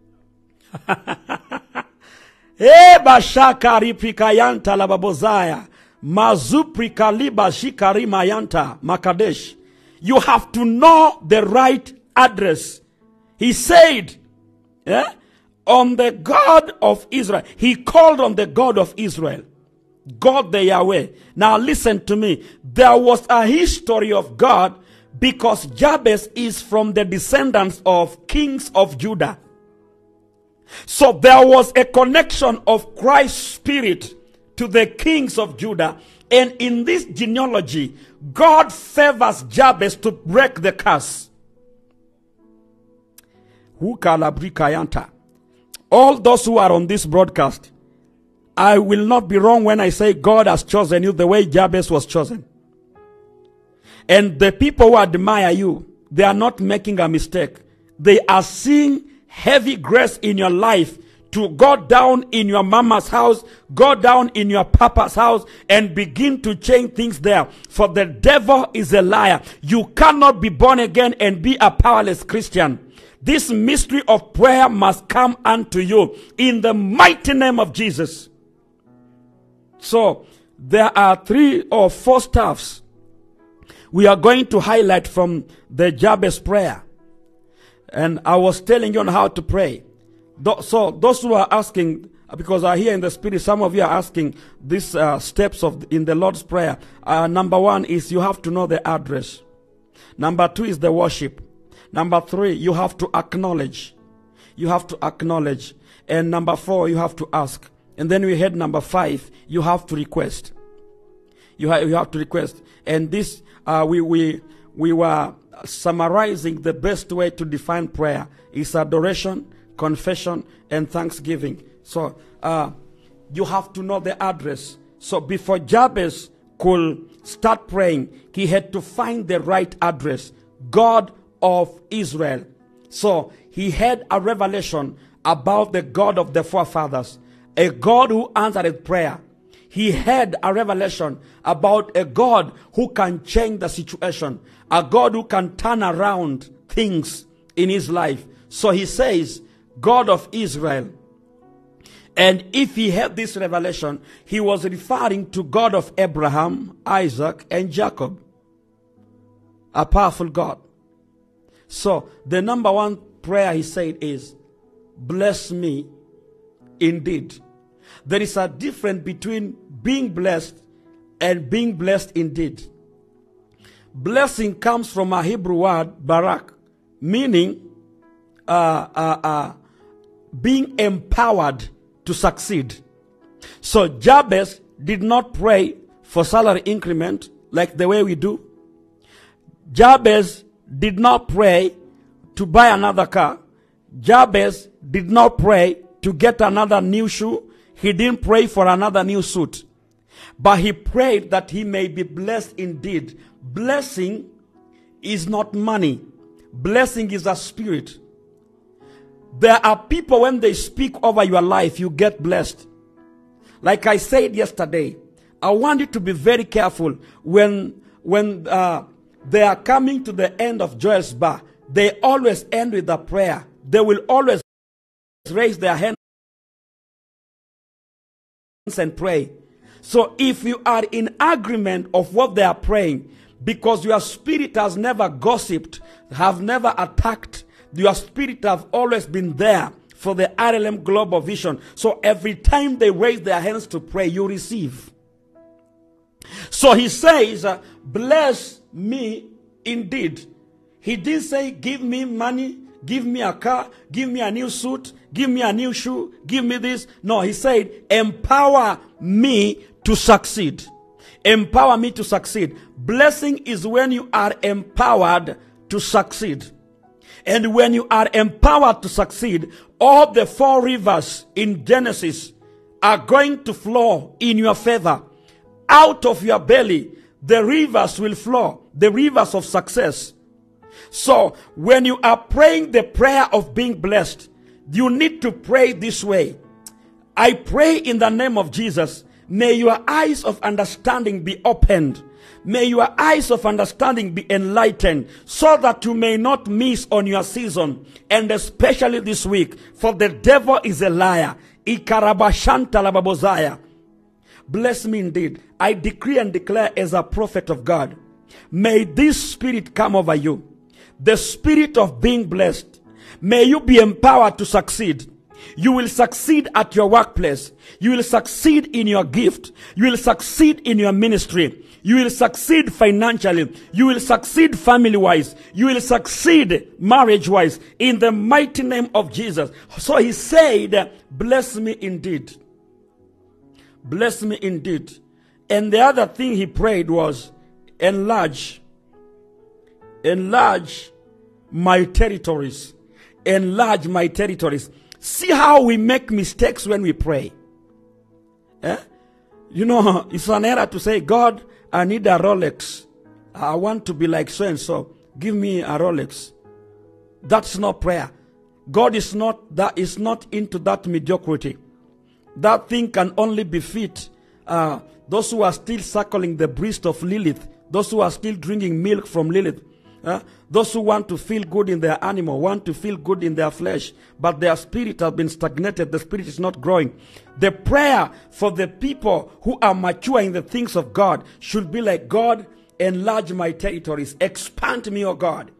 Bashakari prikayanta lababozaya. Mazuprika liba shikari mayanta makadesh. You have to know the right address. He said, Yeah? On the God of Israel. He called on the God of Israel. God the Yahweh. Now listen to me. There was a history of God because Jabez is from the descendants of kings of Judah. So there was a connection of Christ's spirit to the kings of Judah. And in this genealogy, God favors Jabez to break the curse. All those who are on this broadcast, I will not be wrong when I say God has chosen you the way Jabez was chosen. And the people who admire you, they are not making a mistake. They are seeing heavy grace in your life to go down in your mama's house, go down in your papa's house, and begin to change things there. For the devil is a liar. You cannot be born again and be a powerless Christian. This mystery of prayer must come unto you in the mighty name of Jesus. So, there are 3 or 4 staffs we are going to highlight from the Jabez prayer. And I was telling you on how to pray. So, those who are asking, because I hear in the spirit, some of you are asking these steps in the Lord's Prayer. Number 1 is you have to know the address. Number 2 is the worship. Number 3, you have to acknowledge. You have to acknowledge. And number 4, you have to ask. And then we had number 5, you have to request. You have to request. And this, we were summarizing the best way to define prayer is adoration, confession, and thanksgiving. So, you have to know the address. So before Jabez could start praying, he had to find the right address. God of Israel. So he had a revelation about the God of the forefathers, a God who answered prayer. He had a revelation about a God who can change the situation, a God who can turn around things in his life. So he says, God of Israel. And if he had this revelation, he was referring to God of Abraham, Isaac, and Jacob. A powerful God. So, the number 1 prayer he said is, bless me indeed. There is a difference between being blessed and being blessed indeed. Blessing comes from a Hebrew word, barak, meaning being empowered to succeed. So, Jabez did not pray for salary increment like the way we do. Jabez did not pray to buy another car. Jabez did not pray to get another new shoe. He didn't pray for another new suit. But he prayed that he may be blessed indeed. Blessing is not money. Blessing is a spirit. There are people, when they speak over your life, you get blessed. Like I said yesterday, I want you to be very careful when they are coming to the end of Joel's bar. They always end with a prayer. They will always raise their hands and pray. So if you are in agreement of what they are praying, because your spirit has never gossiped, have never attacked, your spirit have always been there for the RLM Global Vision. So every time they raise their hands to pray, you receive. So he says, bless me indeed. He didn't say, give me money, give me a car, give me a new suit, give me a new shoe, give me this. No, he said, empower me to succeed. Empower me to succeed. Blessing is when you are empowered to succeed. And when you are empowered to succeed, all the 4 rivers in Genesis are going to flow in your favor. Out of your belly, the rivers will flow, the rivers of success. So, when you are praying the prayer of being blessed, you need to pray this way. I pray in the name of Jesus, may your eyes of understanding be opened. May your eyes of understanding be enlightened, so that you may not miss on your season, and especially this week, for the devil is a liar. Bless me indeed. I decree and declare as a prophet of God, may this spirit come over you. The spirit of being blessed. may you be empowered to succeed. You will succeed at your workplace. You will succeed in your gift. You will succeed in your ministry. You will succeed financially. You will succeed family-wise. You will succeed marriage-wise in the mighty name of Jesus. So he said, bless me indeed. Bless me indeed. And the other thing he prayed was, enlarge my territories. Enlarge my territories. See how we make mistakes when we pray. You know, it's an error to say, God, I need a Rolex. I want to be like so and so. Give me a Rolex. That's not prayer. God is not into that mediocrity. That thing can only befit those who are still suckling the breast of Lilith, those who are still drinking milk from Lilith. Those who want to feel good in their animal, want to feel good in their flesh, but their spirit has been stagnated. The spirit is not growing. The prayer for the people who are mature in the things of God should be like, God, enlarge my territories. Expand me, O God.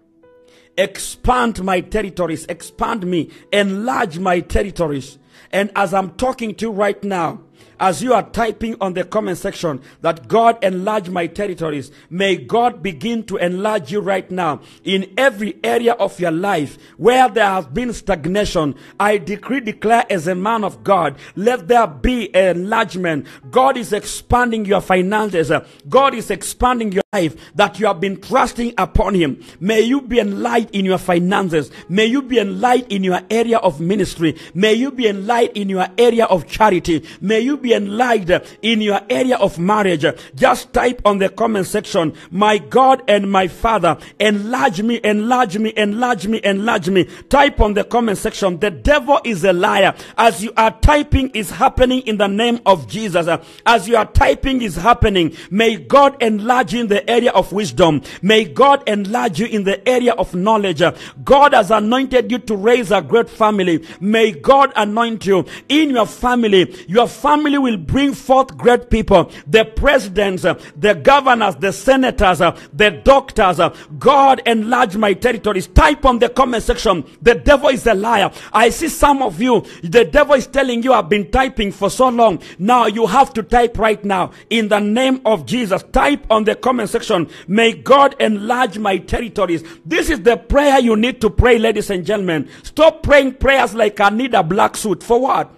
Expand my territories. Expand me. Enlarge my territories. And as I'm talking to you right now, as you are typing on the comment section that God enlarge my territories, may God begin to enlarge you right now in every area of your life where there has been stagnation. I declare as a man of God, let there be enlargement. God is expanding your finances. God is expanding your life that you have been trusting upon Him. May you be enlightened in your finances. May you be enlightened in your area of ministry. May you be enlightened in your area of charity. May you be enlightened in your area of marriage. Just type on the comment section, my God and my Father, enlarge me, enlarge me, enlarge me, enlarge me. Type on the comment section. The devil is a liar. As you are typing, is happening in the name of Jesus. As you are typing, is happening. May God enlarge you in the area of wisdom. May God enlarge you in the area of knowledge. God has anointed you to raise a great family. May God anoint you in your family. Your family will bring forth great people. The presidents, the governors, the senators, the doctors. God enlarge my territories. Type on the comment section. The devil is a liar. I see some of you, the devil is telling you, I've been typing for so long. Now you have to type right now. In the name of Jesus, type on the comment section, may God enlarge my territories. This is the prayer you need to pray, ladies and gentlemen. Stop praying prayers like I need a black suit. For what?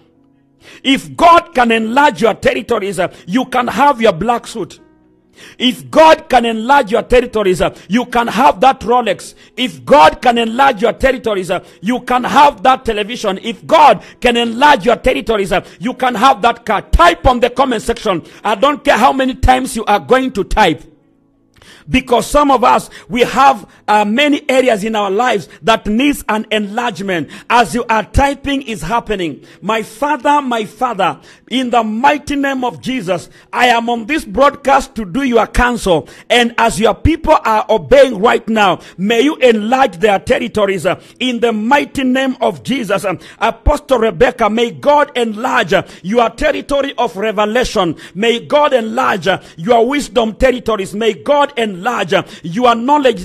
If God can enlarge your territories, you can have your black suit. If God can enlarge your territories, you can have that Rolex. If God can enlarge your territories, you can have that television. If God can enlarge your territories, you can have that car. Type on the comment section. I don't care how many times you are going to type. Because some of us, we have many areas in our lives that needs an enlargement. As you are typing, is happening. My Father, in the mighty name of Jesus, I am on this broadcast to do your counsel. And as your people are obeying right now, may you enlarge their territories in the mighty name of Jesus. Apostle Rebecca, may God enlarge your territory of revelation. May God enlarge your wisdom territories. May God enlarge your knowledge.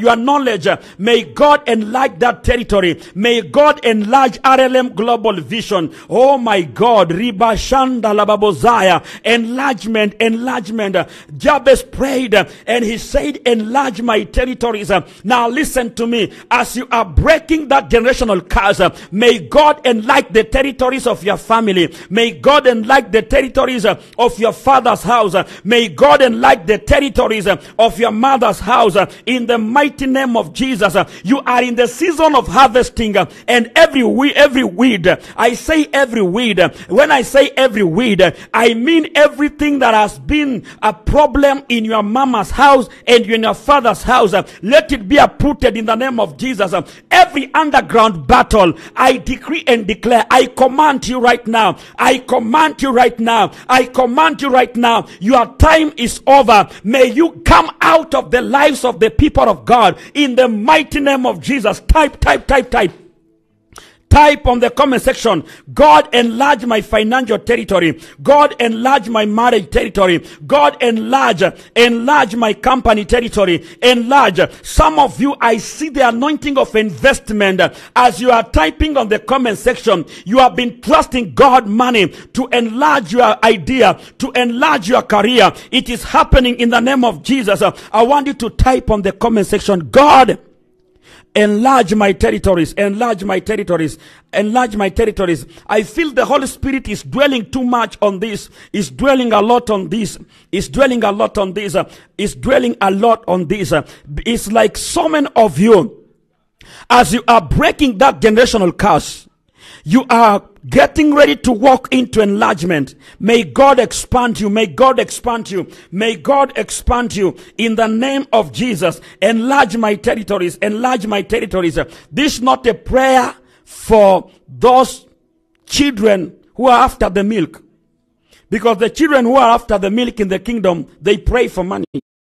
May God enlarge that territory. May God enlarge RLM Global Vision. Oh my God, Riba Shanda Lababozaya, enlargement. Jabez prayed and he said, enlarge my territories. Now listen to me. As you are breaking that generational curse, may God enlarge the territories of your family. May God enlarge the territories of your father's house. May God enlarge the territories of your mother's house. In the mighty name of Jesus, you are in the season of harvesting, and every weed, I say every weed. When I say every weed, I mean everything that has been a problem in your mama's house and in your father's house. Let it be uprooted in the name of Jesus. Every underground battle, I decree and declare, I command you right now. I command you right now. I command you right now. Your time is over. May you come out of the lives of the people of God in the mighty name of Jesus. Type Type on the comment section, God enlarge my financial territory. God enlarge my marriage territory. God enlarge my company territory. Enlarge. Some of you, I see the anointing of investment. As you are typing on the comment section, you have been trusting God money to enlarge your idea, to enlarge your career. It is happening in the name of Jesus. I want you to type on the comment section, God, enlarge my territories, enlarge my territories, enlarge my territories. I feel the Holy Spirit is dwelling too much on this, is dwelling a lot on this, is dwelling a lot on this, is dwelling a lot on this. It's like so many of you, as you are breaking that generational curse, you are getting ready to walk into enlargement. May God expand you. May God expand you. May God expand you in the name of Jesus. Enlarge my territories. Enlarge my territories. This is not a prayer for those children who are after the milk. Because the children who are after the milk in the kingdom, they pray for money.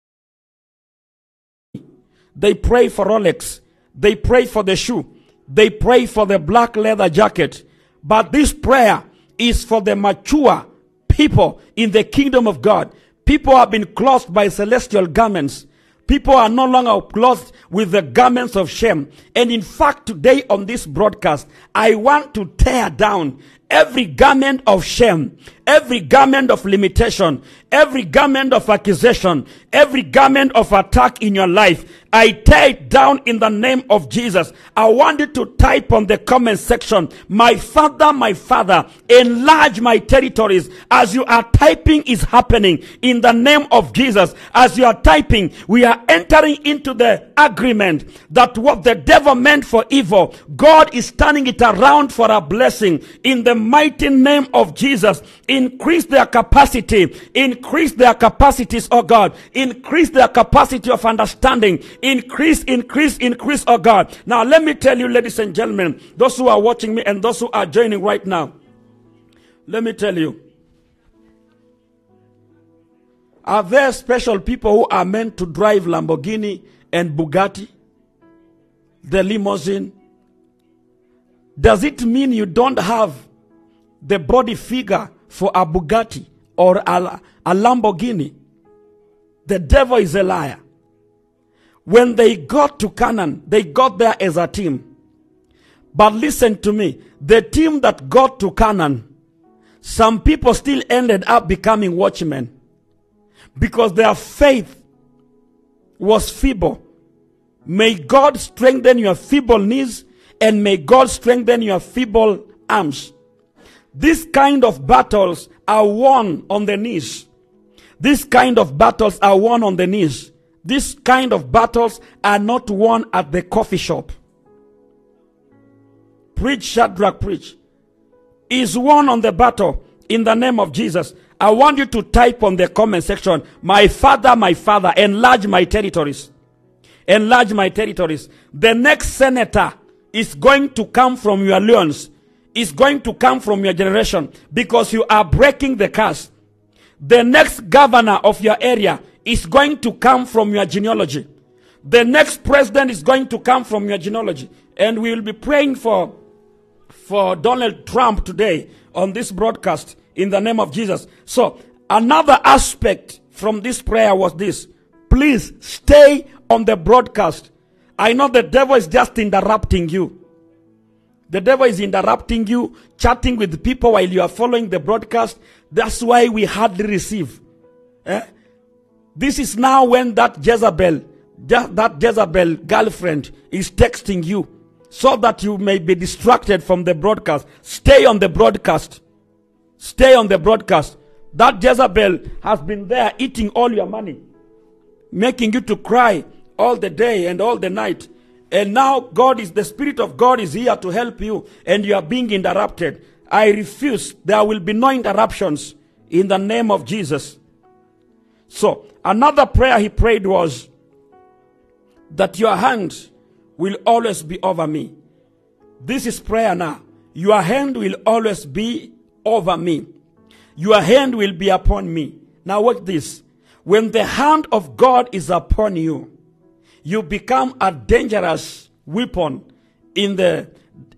They pray for Rolex. They pray for the shoe. They pray for the black leather jacket. But this prayer is for the mature people in the kingdom of God. People have been clothed by celestial garments. People are no longer clothed with the garments of shame. And in fact, today on this broadcast, I want to tear down every garment of shame, every garment of limitation, every garment of accusation, every garment of attack in your life. I tear it down in the name of Jesus. I want you to type on the comment section, my Father, enlarge my territories. As you are typing, is happening in the name of Jesus. As you are typing, we are entering into the agreement that what the devil meant for evil, God is turning it around for a blessing in the mighty name of Jesus. Increase their capacity, increase their capacities, oh God, increase their capacity of understanding, increase, oh God. Now let me tell you, ladies and gentlemen, those who are watching me and those who are joining right now, let me tell you, are there special people who are meant to drive Lamborghini and Bugatti, the limousine? Does it mean you don't have the body figure for a Bugatti or a Lamborghini? The devil is a liar. When they got to Canaan, they got there as a team. But listen to me, the team that got to Canaan, some people still ended up becoming watchmen because their faith was feeble. May God strengthen your feeble knees, and may God strengthen your feeble arms. These kind of battles are won on the knees. These kind of battles are won on the knees. These kind of battles are not won at the coffee shop. Preach, Shadrack, preach. Is won on the battle in the name of Jesus. I want you to type on the comment section, my Father, enlarge my territories. Enlarge my territories. The next senator is going to come from your loins. Is going to come from your generation because you are breaking the curse. The next governor of your area is going to come from your genealogy. The next president is going to come from your genealogy. And we will be praying for Donald Trump today on this broadcast in the name of Jesus. So another aspect from this prayer was this. Please stay on the broadcast. I know the devil is just interrupting you. The devil is interrupting you, chatting with people while you are following the broadcast. That's why we hardly receive. This is now when that Jezebel girlfriend is texting you so that you may be distracted from the broadcast. Stay on the broadcast. Stay on the broadcast. That Jezebel has been there eating all your money, making you to cry all the day and all the night. And now the Spirit of God is here to help you, and you are being interrupted. I refuse. There will be no interruptions in the name of Jesus. So another prayer he prayed was that your hand will always be over me. This is prayer now. Your hand will always be over me. Your hand will be upon me. Now watch this. When the hand of God is upon you, you become a dangerous weapon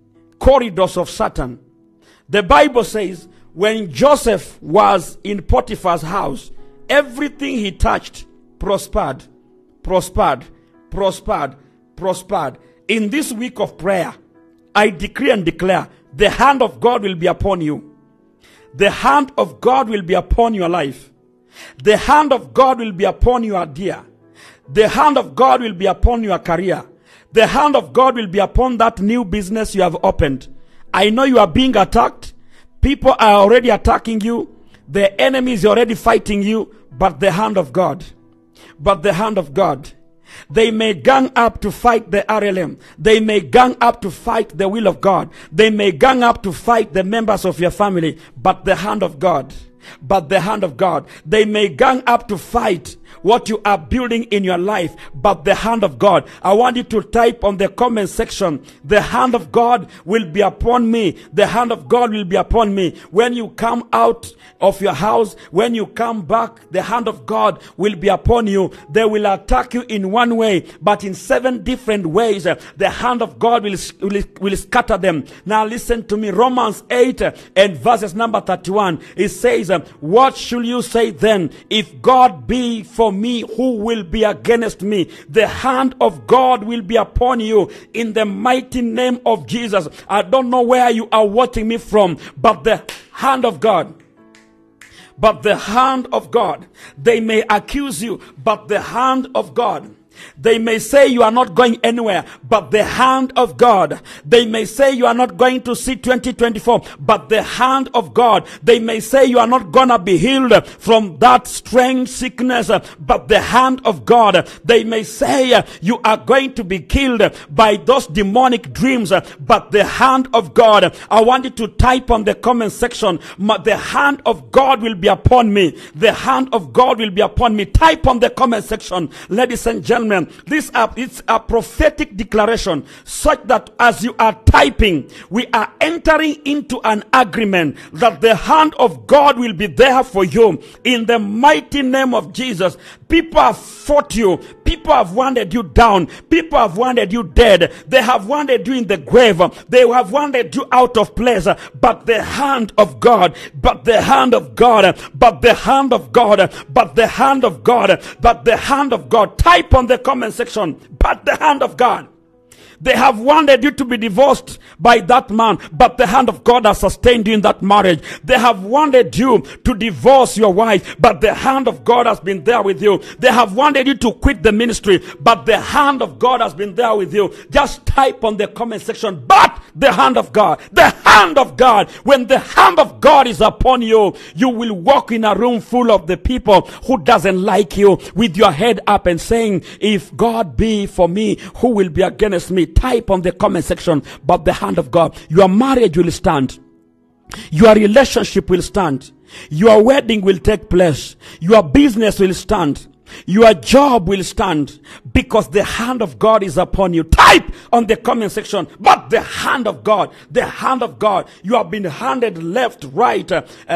corridors of Satan. The Bible says when Joseph was in Potiphar's house, everything he touched prospered, prospered, prospered, prospered. In this week of prayer, I decree and declare the hand of God will be upon you. The hand of God will be upon your life. The hand of God will be upon your idea. The hand of God will be upon your career. The hand of God will be upon that new business you have opened. I know you are being attacked. People are already attacking you. The enemy is already fighting you. But the hand of God. But the hand of God. They may gang up to fight the RLM. They may gang up to fight the will of God. They may gang up to fight the members of your family. But the hand of God. But the hand of God. They may gang up to fight what you are building in your life, but the hand of God. I want you to type on the comment section, the hand of God will be upon me. The hand of God will be upon me. When you come out of your house, when you come back, the hand of God will be upon you. They will attack you in one way, but in 7 different ways, the hand of God will scatter them. Now listen to me. Romans 8 and verses number 31. It says, what should you say then? If God be for me, who will be against me? The hand of God will be upon you in the mighty name of Jesus. I don't know where you are watching me from, but the hand of God. But the hand of God. They may accuse you, but the hand of God. They may say you are not going anywhere, but the hand of God. They may say you are not going to see 2024, but the hand of God. They may say you are not gonna be healed from that strange sickness, but the hand of God. They may say you are going to be killed by those demonic dreams, but the hand of God. I want you to type on the comment section, the hand of God will be upon me. The hand of God will be upon me. Type on the comment section, ladies and gentlemen. It's a prophetic declaration such that as you are typing, we are entering into an agreement that the hand of God will be there for you in the mighty name of Jesus. People have fought you. People have wanted you down. People have wanted you dead. They have wanted you in the grave. They have wanted you out of place. But the hand of God, but the hand of God, but the hand of God, but the hand of God, but the hand of God. Type on the comment section, but the hand of God. They have wanted you to be divorced by that man, but the hand of God has sustained you in that marriage. They have wanted you to divorce your wife, but the hand of God has been there with you. They have wanted you to quit the ministry, but the hand of God has been there with you. Just type on the comment section, but the hand of God. The hand of God. When the hand of God is upon you, you will walk in a room full of the people who doesn't like you with your head up and saying, if God be for me, who will be against me? Type on the comment section, but the hand of God. Your marriage will stand. Your relationship will stand. Your wedding will take place. Your business will stand. Your job will stand because the hand of God is upon you. Type on the comment section, but the hand of God, the hand of God. You have been handed left, right,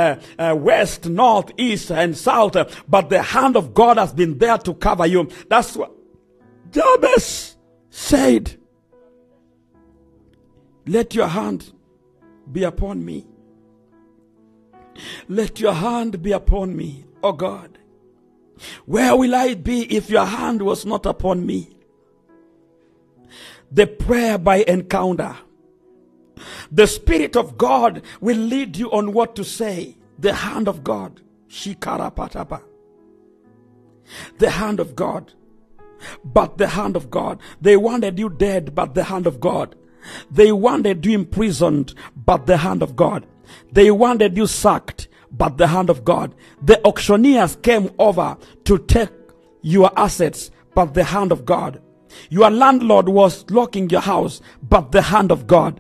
west, north, east, and south, but the hand of God has been there to cover you. That's what Jabez said. Let your hand be upon me. Let your hand be upon me, oh God. Where will I be if your hand was not upon me? The prayer by encounter. The Spirit of God will lead you on what to say. The hand of God. Shikarapatapa. The hand of God. But the hand of God. They wanted you dead, but the hand of God. They wanted you imprisoned, but the hand of God. They wanted you sacked, but the hand of God. The auctioneers came over to take your assets, but the hand of God. Your landlord was locking your house, but the hand of God.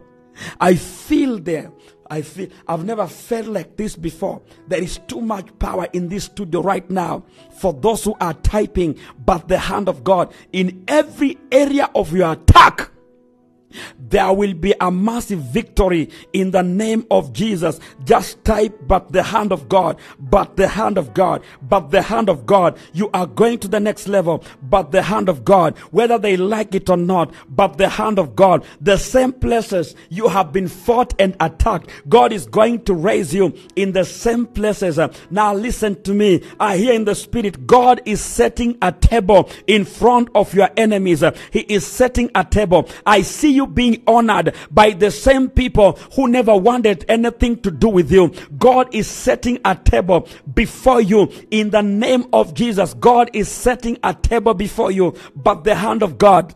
I've never felt like this before. There is too much power in this studio right now for those who are typing, but the hand of God in every area of your attack. There will be a massive victory in the name of Jesus. Just type, but the hand of God, but the hand of God, but the hand of God. You are going to the next level, but the hand of God, whether they like it or not, but the hand of God. The same places you have been fought and attacked, God is going to raise you in the same places. Now listen to me. I hear in the spirit, God is setting a table in front of your enemies. He is setting a table. I see you being honored by the same people who never wanted anything to do with you. God is setting a table before you in the name of Jesus. God is setting a table before you, but the hand of God.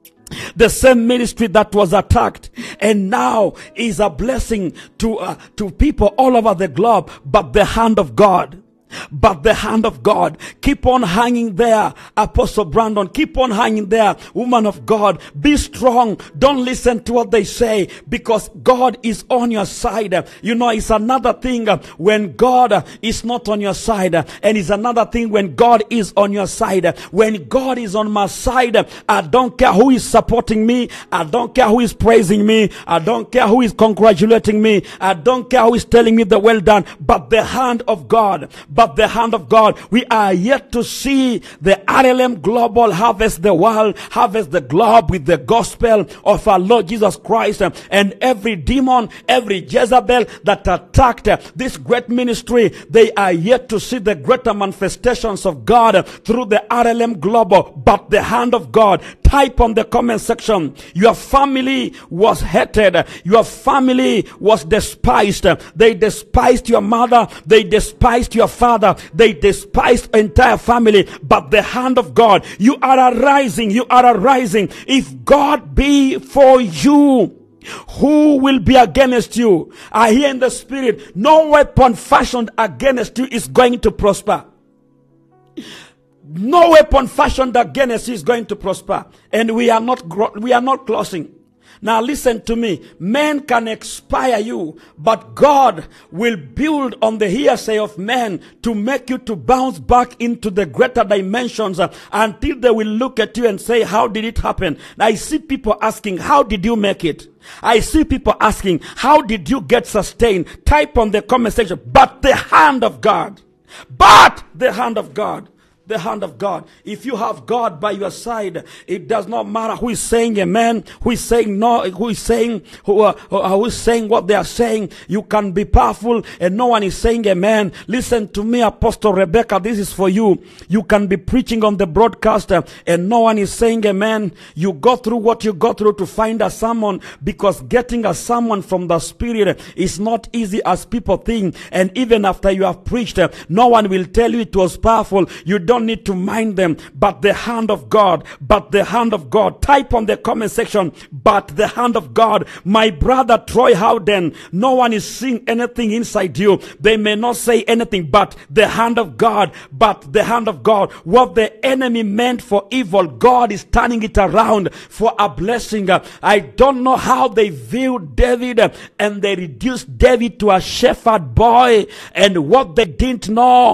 The same ministry that was attacked and now is a blessing to people all over the globe, but the hand of God. But the hand of God. Keep on hanging there, Apostle Brandon. Keep on hanging there, woman of God. Be strong. Don't listen to what they say, because God is on your side. You know, it's another thing when God is not on your side, and it's another thing when God is on your side. When God is on my side, I don't care who is supporting me. I don't care who is praising me. I don't care who is congratulating me. I don't care who is telling me the well done. But the hand of God. But the hand of God. We are yet to see the RLM Global harvest the world, harvest the globe with the gospel of our Lord Jesus Christ. And every demon, every Jezebel that attacked this great ministry, they are yet to see the greater manifestations of God through the RLM Global. But the hand of God. Type on the comment section. Your family was hated. Your family was despised. They despised your mother. They despised your father. They despised entire family, but the hand of God. You are arising. You are arising. If God be for you, who will be against you? I hear in the spirit, no weapon fashioned against you is going to prosper. No weapon fashioned against you is going to prosper. And we are not closing. Now listen to me. Men can inspire you, but God will build on the hearsay of men to make you to bounce back into the greater dimensions until they will look at you and say, how did it happen? I see people asking, how did you make it? I see people asking, how did you get sustained? Type on the comment section, but the hand of God. But the hand of God. The hand of God. If you have God by your side, it does not matter who is saying amen, who is saying no, who is saying who is saying what they are saying. You can be powerful and no one is saying amen. Listen to me, Apostle Rebecca, this is for you. You can be preaching on the broadcast and no one is saying amen. You go through what you go through to find a sermon, because getting a sermon from the Spirit is not easy as people think. And even after you have preached, no one will tell you it was powerful. You don't need to mind them. But the hand of God. But the hand of God. Type on the comment section, but the hand of God. My brother Troy Howden, no one is seeing anything inside you. They may not say anything, but the hand of God. But the hand of God. What the enemy meant for evil, God is turning it around for a blessing. I don't know how they viewed David and they reduced David to a shepherd boy, and what they didn't know,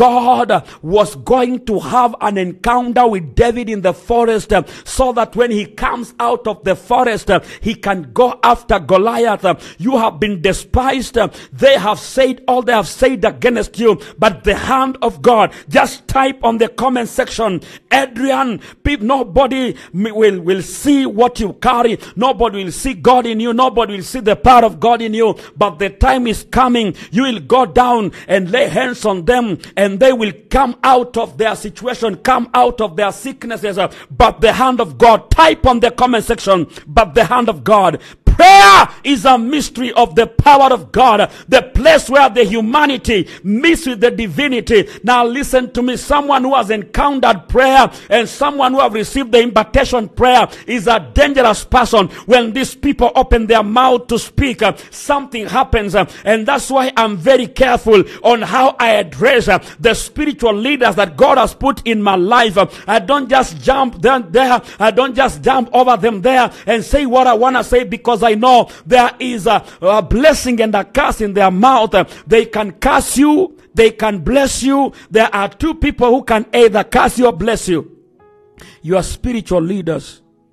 God was going to have an encounter with David in the forest, so that when he comes out of the forest, he can go after Goliath. You have been despised. They have said all they have said against you, but the hand of God. Just type on the comment section, Adrian, nobody will see what you carry. Nobody will see God in you. Nobody will see the power of God in you. But the time is coming. You will go down and lay hands on them, and they will come out of their situation, come out of their sicknesses. But the hand of God. Type on the comment section, but the hand of God. Prayer is a mystery of the power of God, the place where the humanity meets with the divinity. Now listen to me. Someone who has encountered prayer and someone who have received the invitation prayer is a dangerous person. When these people open their mouth to speak, something happens, and that's why I'm very careful on how I address the spiritual leaders that God has put in my life. I don't just jump there. I don't just jump over them there and say what I want to say, because I know there is a blessing and a curse in their mouth. They can curse you, they can bless you. There are two people who can either curse you or bless you. You are spiritual leaders.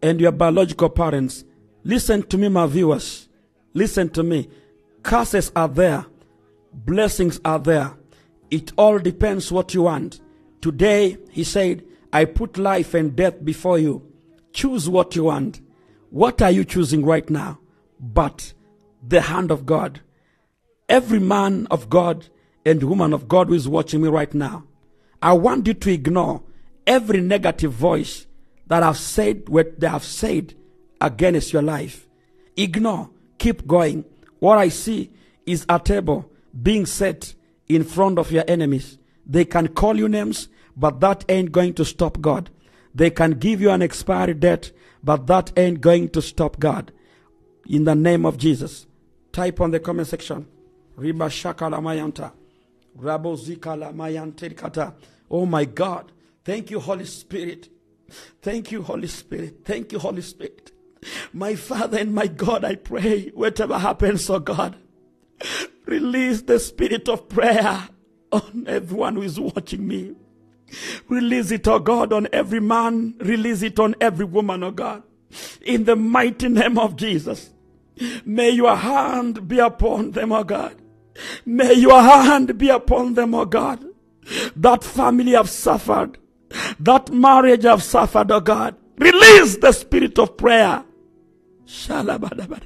and your biological parents. Listen to me, my viewers. Listen to me. Curses are there. Blessings are there. It all depends what you want. Today, he said, I put life and death before you. Choose what you want. What are you choosing right now? But the hand of God. Every man of God and woman of God who is watching me right now, I want you to ignore every negative voice that have said what they have said against your life. Ignore. Keep going. What I see is a table being set in front of your enemies. They can call you names, but that ain't going to stop God. They can give you an expiry date, but that ain't going to stop God. In the name of Jesus. Type on the comment section. Riba shakala mayanta. Rabo zikala mayante kata. Oh my God. Thank you, Holy Spirit. Thank you, Holy Spirit. Thank you, Holy Spirit. My Father and my God, I pray, whatever happens, oh God, release the spirit of prayer on everyone who is watching me. Release it, oh God, on every man. Release it on every woman, oh God. In the mighty name of Jesus. May your hand be upon them, oh God. May your hand be upon them, oh God. That family have suffered. That marriage have suffered, oh God. Release the spirit of prayer. Shalabadabada.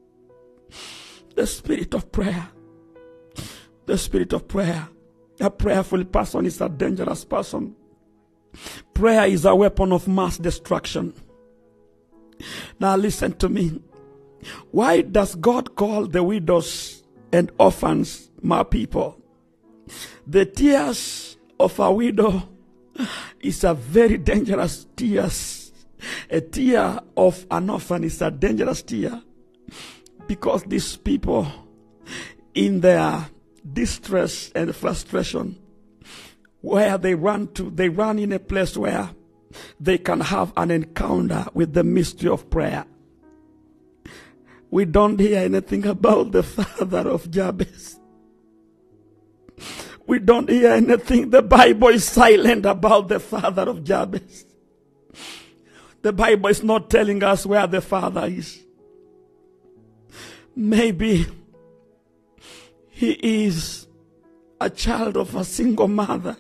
The spirit of prayer. The spirit of prayer. A prayerful person is a dangerous person. Prayer is a weapon of mass destruction. Now listen to me. Why does God call the widows and orphans my people? The tears of a widow is a very dangerous tears. A tear of an orphan is a dangerous tear. Because these people, in their distress and frustration, where they run to, they run in a place where they can have an encounter with the mystery of prayer. We don't hear anything about the father of Jabez. We don't hear anything. The Bible is silent about the father of Jabez. The Bible is not telling us where the father is. Maybe he is a child of a single mother.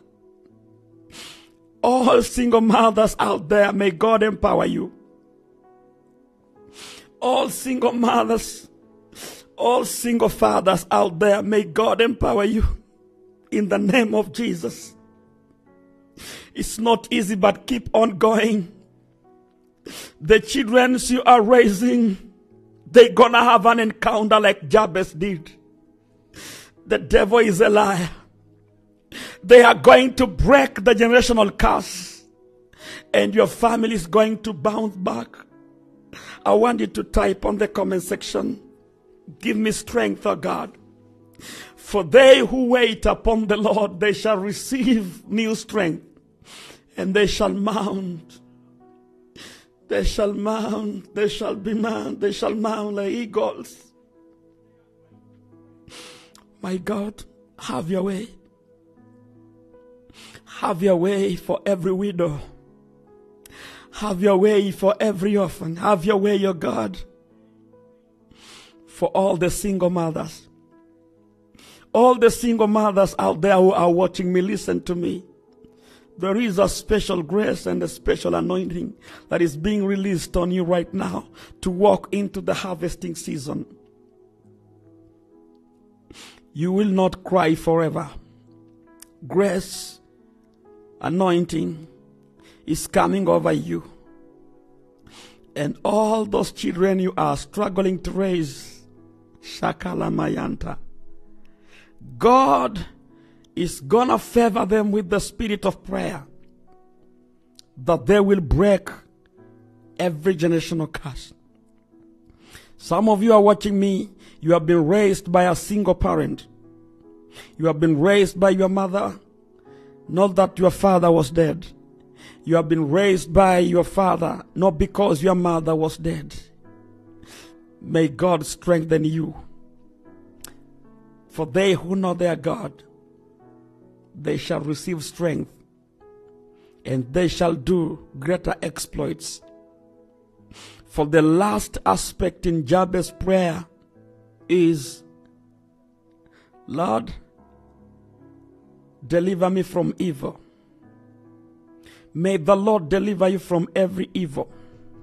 All single mothers out there, may God empower you. All single mothers, all single fathers out there, may God empower you in the name of Jesus. It's not easy, but keep on going. The children you are raising, they're gonna have an encounter like Jabez did. The devil is a liar. They are going to break the generational curse, and your family is going to bounce back. I want you to type on the comment section, give me strength, O God. For they who wait upon the Lord, they shall receive new strength, and they shall mount. They shall mount, they shall be mount, they shall mount like eagles. My God, have your way. Have your way for every widow. Have your way for every orphan. Have your way, your God, for all the single mothers. All the single mothers out there who are watching me, listen to me. There is a special grace and a special anointing that is being released on you right now to walk into the harvesting season. You will not cry forever. Grace, anointing is coming over you. And all those children you are struggling to raise, Shakala Mayanta, God is gonna favor them with the spirit of prayer, that they will break every generational curse. Some of you are watching me, you have been raised by a single parent. You have been raised by your mother, not that your father was dead. You have been raised by your father, not because your mother was dead. May God strengthen you. For they who know their God, they shall receive strength, and they shall do greater exploits. For the last aspect in Jabez's prayer is, Lord, deliver me from evil. May the Lord deliver you from every evil.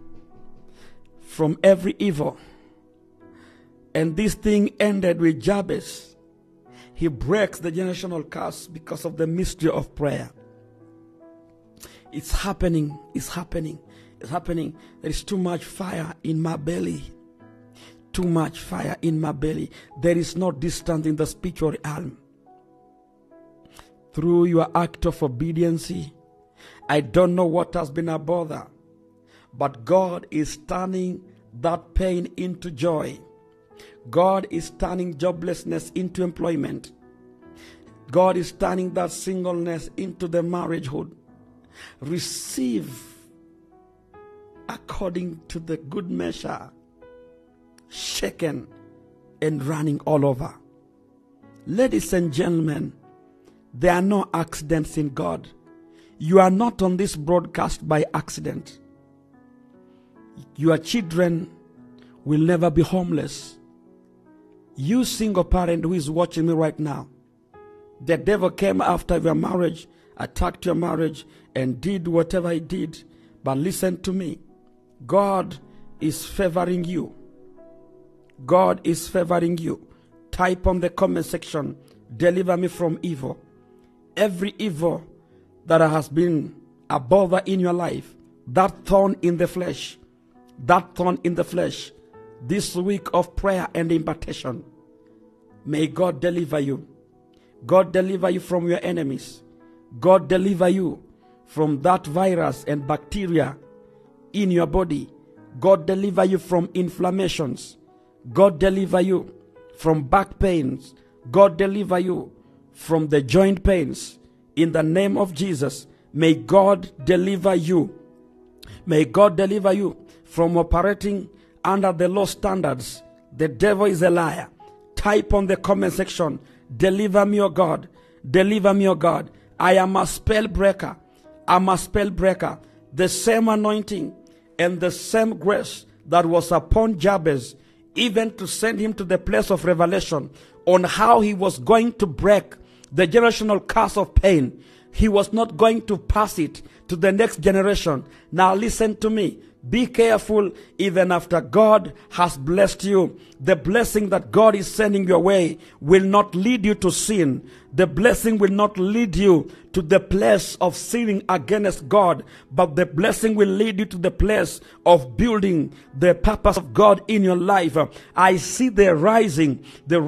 From every evil. And this thing ended with Jabez. He breaks the generational curse because of the mystery of prayer. It's happening. It's happening. It's happening. There is too much fire in my belly. Too much fire in my belly. There is no distance in the spiritual realm. Through your act of obedience, I don't know what has been a bother, but God is turning that pain into joy. God is turning joblessness into employment. God is turning that singleness into the marriagehood. Receive according to the good measure, shaken and running all over. Ladies and gentlemen, there are no accidents in God. You are not on this broadcast by accident. Your children will never be homeless. You single parent who is watching me right now, the devil came after your marriage, attacked your marriage, and did whatever he did. But listen to me. God is favoring you. God is favoring you. Type on the comment section, deliver me from evil. Every evil that has been a bother in your life, that thorn in the flesh, this week of prayer and impartation, may God deliver you. God deliver you from your enemies. God deliver you from that virus and bacteria in your body. God deliver you from inflammations. God deliver you from back pains. God deliver you from the joint pains. In the name of Jesus, may God deliver you. May God deliver you from operating under the low standards. The devil is a liar. Type on the comment section, deliver me, O God. Deliver me, O God. I am a spell breaker. I'm a spell breaker. The same anointing and the same grace that was upon Jabez, even to send him to the place of revelation on how he was going to break the generational curse of pain. He was not going to pass it to the next generation. Now listen to me. Be careful. Even after God has blessed you, the blessing that God is sending your way will not lead you to sin. The blessing will not lead you to the place of sinning against God, but the blessing will lead you to the place of building the purpose of God in your life. I see the rising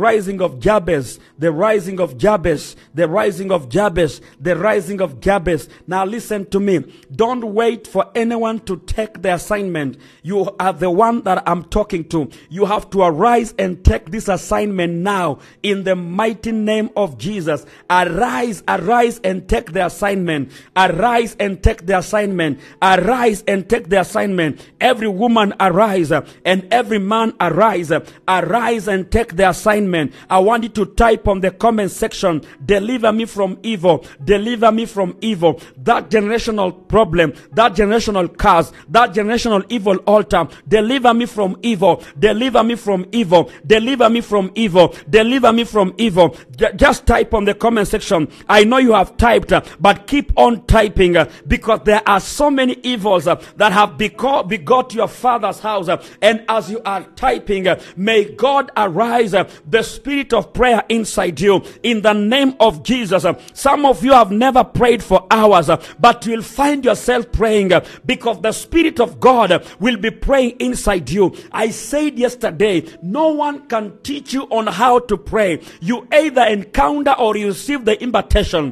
of Jabez, the rising of Jabez, the rising of Jabez, the rising of Jabez. Now listen to me. Don't wait for anyone to take the assignment. You are the one that I'm talking to. You have to arise and take this assignment now in the mighty name of Jesus. Arise, arise and take the assignment. Arise and take the assignment. Arise and take the assignment. Every woman arise and every man arise. Arise and take the assignment. I want you to type on the comment section, deliver me from evil. Deliver me from evil. That generational problem, that generational curse, that generational evil altar. Deliver me from evil. Deliver me from evil. Deliver me from evil. Deliver me from evil. Just type on the comment section. I know you have typed, but keep on typing because there are so many evils that have begot your father's house. And as you are typing, may God arise the spirit of prayer inside you in the name of Jesus. Some of you have never prayed for hours, but you'll find yourself praying because the Spirit of God will be praying inside you. I said yesterday, no one can teach you on how to pray. You either encounter or you receive the impartation.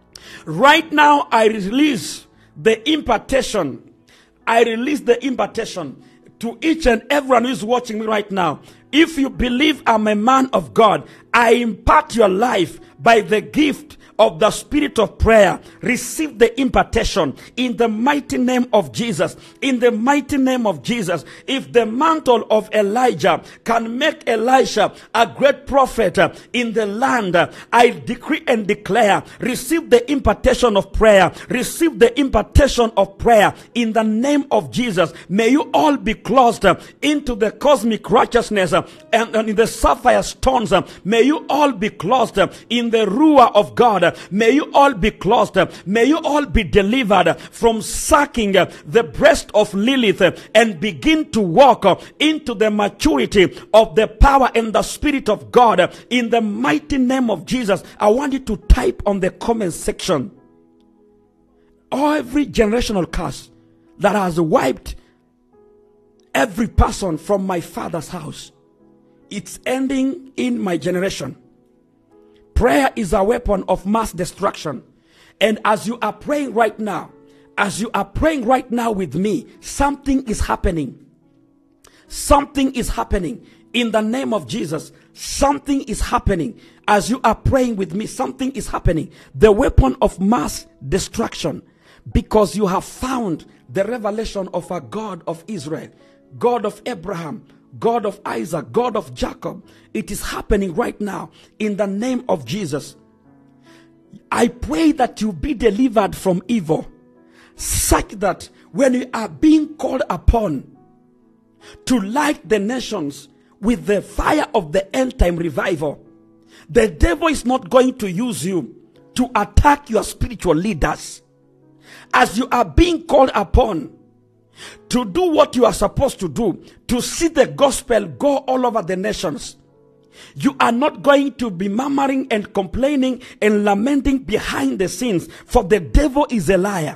Right now, I release the impartation. I release the impartation to each and everyone who is watching me right now. If you believe I'm a man of God, I impart your life by the gift of the spirit of prayer, receive the impartation in the mighty name of Jesus. In the mighty name of Jesus. If the mantle of Elijah can make Elisha a great prophet in the land, I decree and declare, receive the impartation of prayer. Receive the impartation of prayer in the name of Jesus. May you all be closed into the cosmic righteousness and in the sapphire stones. May you all be closed in the Ruah of God. May you all be closed. May you all be delivered from sucking the breast of Lilith and begin to walk into the maturity of the power and the spirit of God in the mighty name of Jesus. I want you to type on the comment section, every generational curse that has wiped every person from my father's house, it's ending in my generation. Prayer is a weapon of mass destruction. And as you are praying right now, with me, something is happening. Something is happening in the name of Jesus. Something is happening. As you are praying with me, something is happening. The weapon of mass destruction, because you have found the revelation of a God of Israel, God of Abraham, God of Isaac, God of Jacob. It is happening right now in the name of Jesus. I pray that you be delivered from evil, such that when you are being called upon to light the nations with the fire of the end time revival, the devil is not going to use you to attack your spiritual leaders. As you are being called upon to do what you are supposed to do, to see the gospel go all over the nations, you are not going to be murmuring and complaining and lamenting behind the scenes, for the devil is a liar.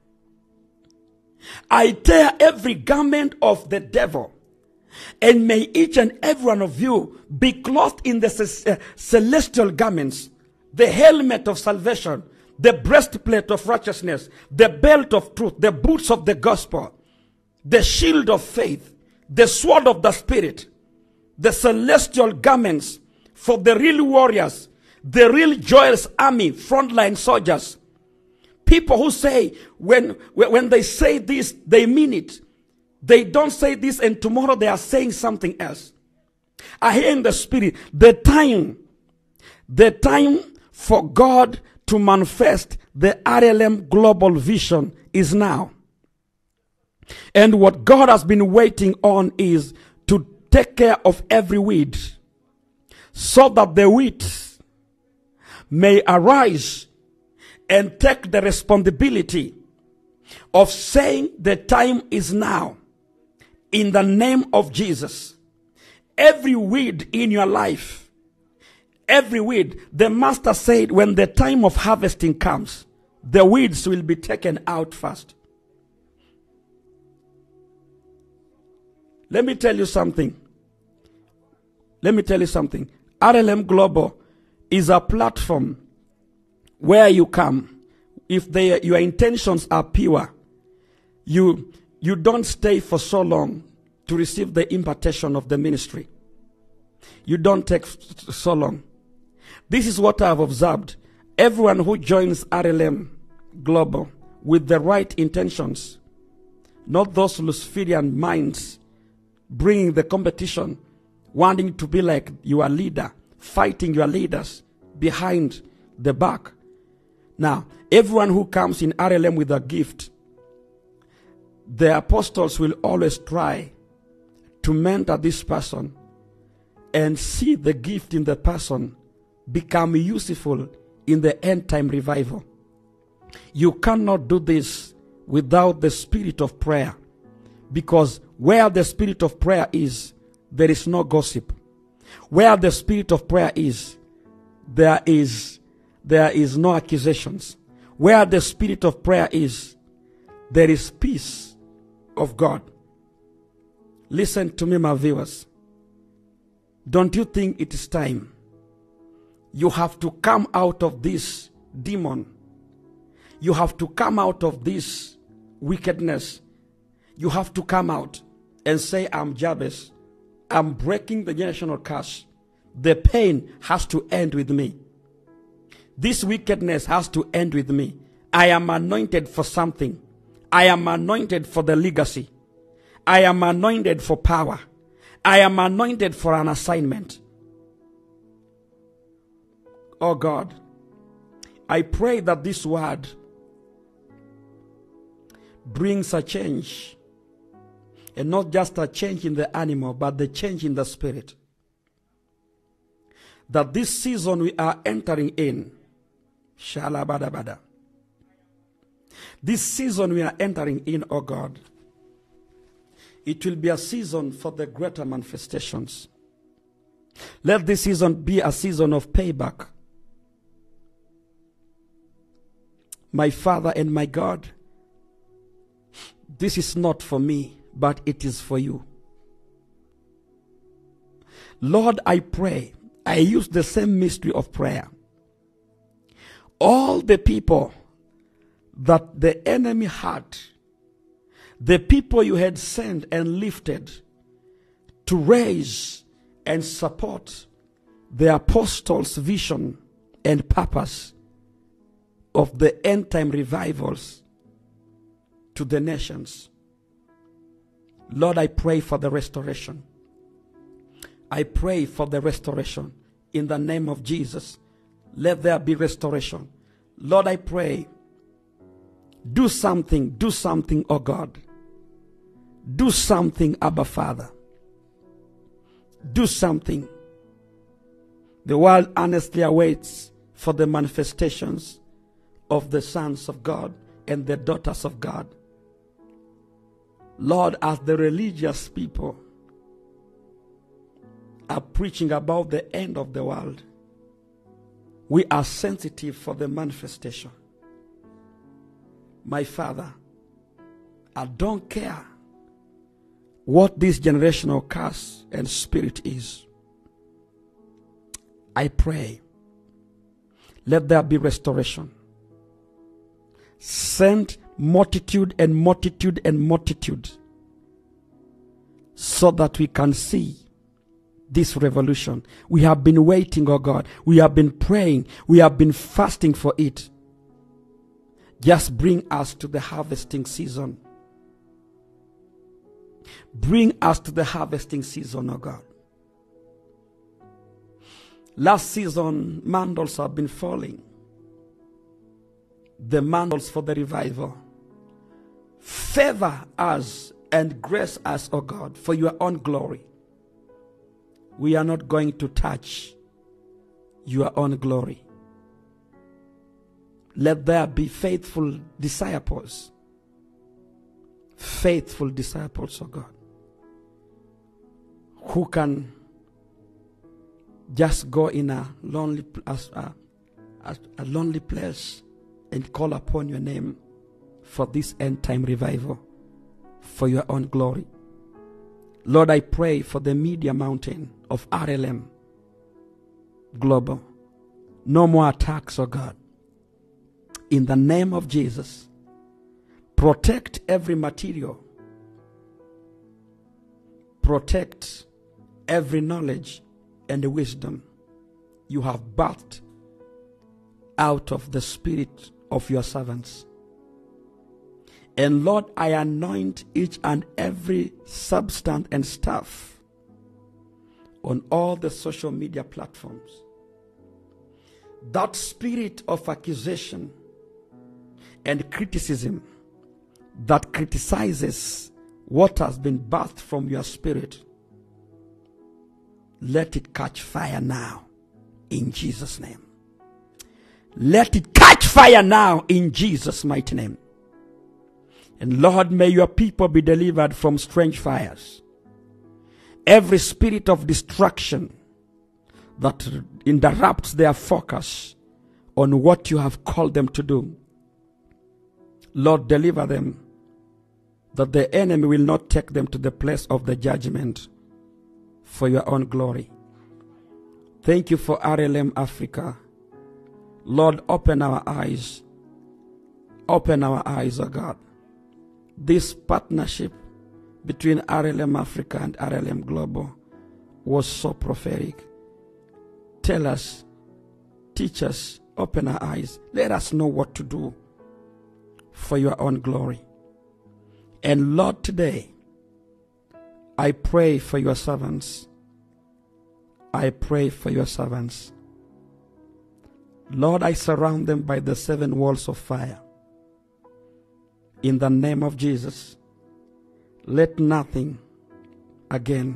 I tear every garment of the devil, and may each and every one of you be clothed in the celestial garments, the helmet of salvation, the breastplate of righteousness, the belt of truth, the boots of the gospel, the shield of faith, the sword of the Spirit, the celestial garments for the real warriors, the real joyous army, frontline soldiers. People who say, when they say this, they mean it. They don't say this and tomorrow they are saying something else. I hear in the Spirit, the time for God to manifest the RLM global vision is now. And what God has been waiting on is to take care of every weed, so that the wheat may arise and take the responsibility of saying the time is now. In the name of Jesus, every weed in your life, every weed, the master said, when the time of harvesting comes, the weeds will be taken out first. Let me tell you something. RLM Global is a platform where you come. If your intentions are pure, you don't stay for so long to receive the impartation of the ministry. You don't take so long. This is what I have observed. Everyone who joins RLM Global with the right intentions, not those Luciferian minds bringing the competition, wanting to be like your leader, fighting your leaders behind the back. Now, everyone who comes in RLM with a gift, the apostles will always try to mentor this person and see the gift in the person become useful in the end time revival. You cannot do this without the spirit of prayer, because where the spirit of prayer is, there is no gossip. Where the spirit of prayer is, there is no accusations. Where the spirit of prayer is, there is peace of God. Listen to me, my viewers. Don't you think it is time? You have to come out of this demon. You have to come out of this wickedness. You have to come out and say, I'm Jabez. I'm breaking the generational curse. The pain has to end with me. This wickedness has to end with me. I am anointed for something. I am anointed for the legacy. I am anointed for power. I am anointed for an assignment. Oh God, I pray that this word brings a change. And not just a change in the animal, but the change in the spirit. That this season we are entering in, shalabadabada. This season we are entering in, oh God, it will be a season for the greater manifestations. Let this season be a season of payback. My Father and my God, this is not for me, but it is for you. Lord, I pray, I use the same mystery of prayer. All the people that the enemy had, the people you had sent and lifted to raise and support the apostles' vision and purpose of the end-time revivals to the nations. Lord, I pray for the restoration. I pray for the restoration in the name of Jesus. Let there be restoration. Lord, I pray, do something, oh God. Do something, Abba Father. Do something. The world honestly awaits for the manifestations of the sons of God and the daughters of God. Lord, as the religious people are preaching about the end of the world, we are sensitive for the manifestation. My Father, I don't care what this generational curse and spirit is. I pray, let there be restoration. Send multitude and multitude and multitude so that we can see this revolution. We have been waiting, oh God. We have been praying. We have been fasting for it. Just bring us to the harvesting season. Bring us to the harvesting season, oh God. Last season, mantles have been falling. The mantles for the revival. Favor us and grace us, O God, for your own glory. We are not going to touch your own glory. Let there be faithful disciples. Faithful disciples, O God, who can just go in a lonely place and call upon your name for this end-time revival, for your own glory. Lord, I pray for the media mountain of RLM Global. No more attacks, oh God. In the name of Jesus, protect every material. Protect every knowledge and wisdom you have birthed out of the spirit of your servants. And Lord, I anoint each and every substance and staff on all the social media platforms. That spirit of accusation and criticism that criticizes what has been birthed from your spirit, let it catch fire now in Jesus' name. Let it catch fire now in Jesus' mighty name. And Lord, may your people be delivered from strange fires. Every spirit of destruction that interrupts their focus on what you have called them to do, Lord, deliver them, that the enemy will not take them to the place of the judgment for your own glory. Thank you for RLM Africa. Lord, open our eyes. Open our eyes, oh God. This partnership between RLM Africa and RLM Global was so prophetic. Tell us, teach us, open our eyes. Let us know what to do for your own glory. And Lord, today, I pray for your servants. I pray for your servants. Lord, I surround them by the 7 walls of fire. In the name of Jesus, let nothing again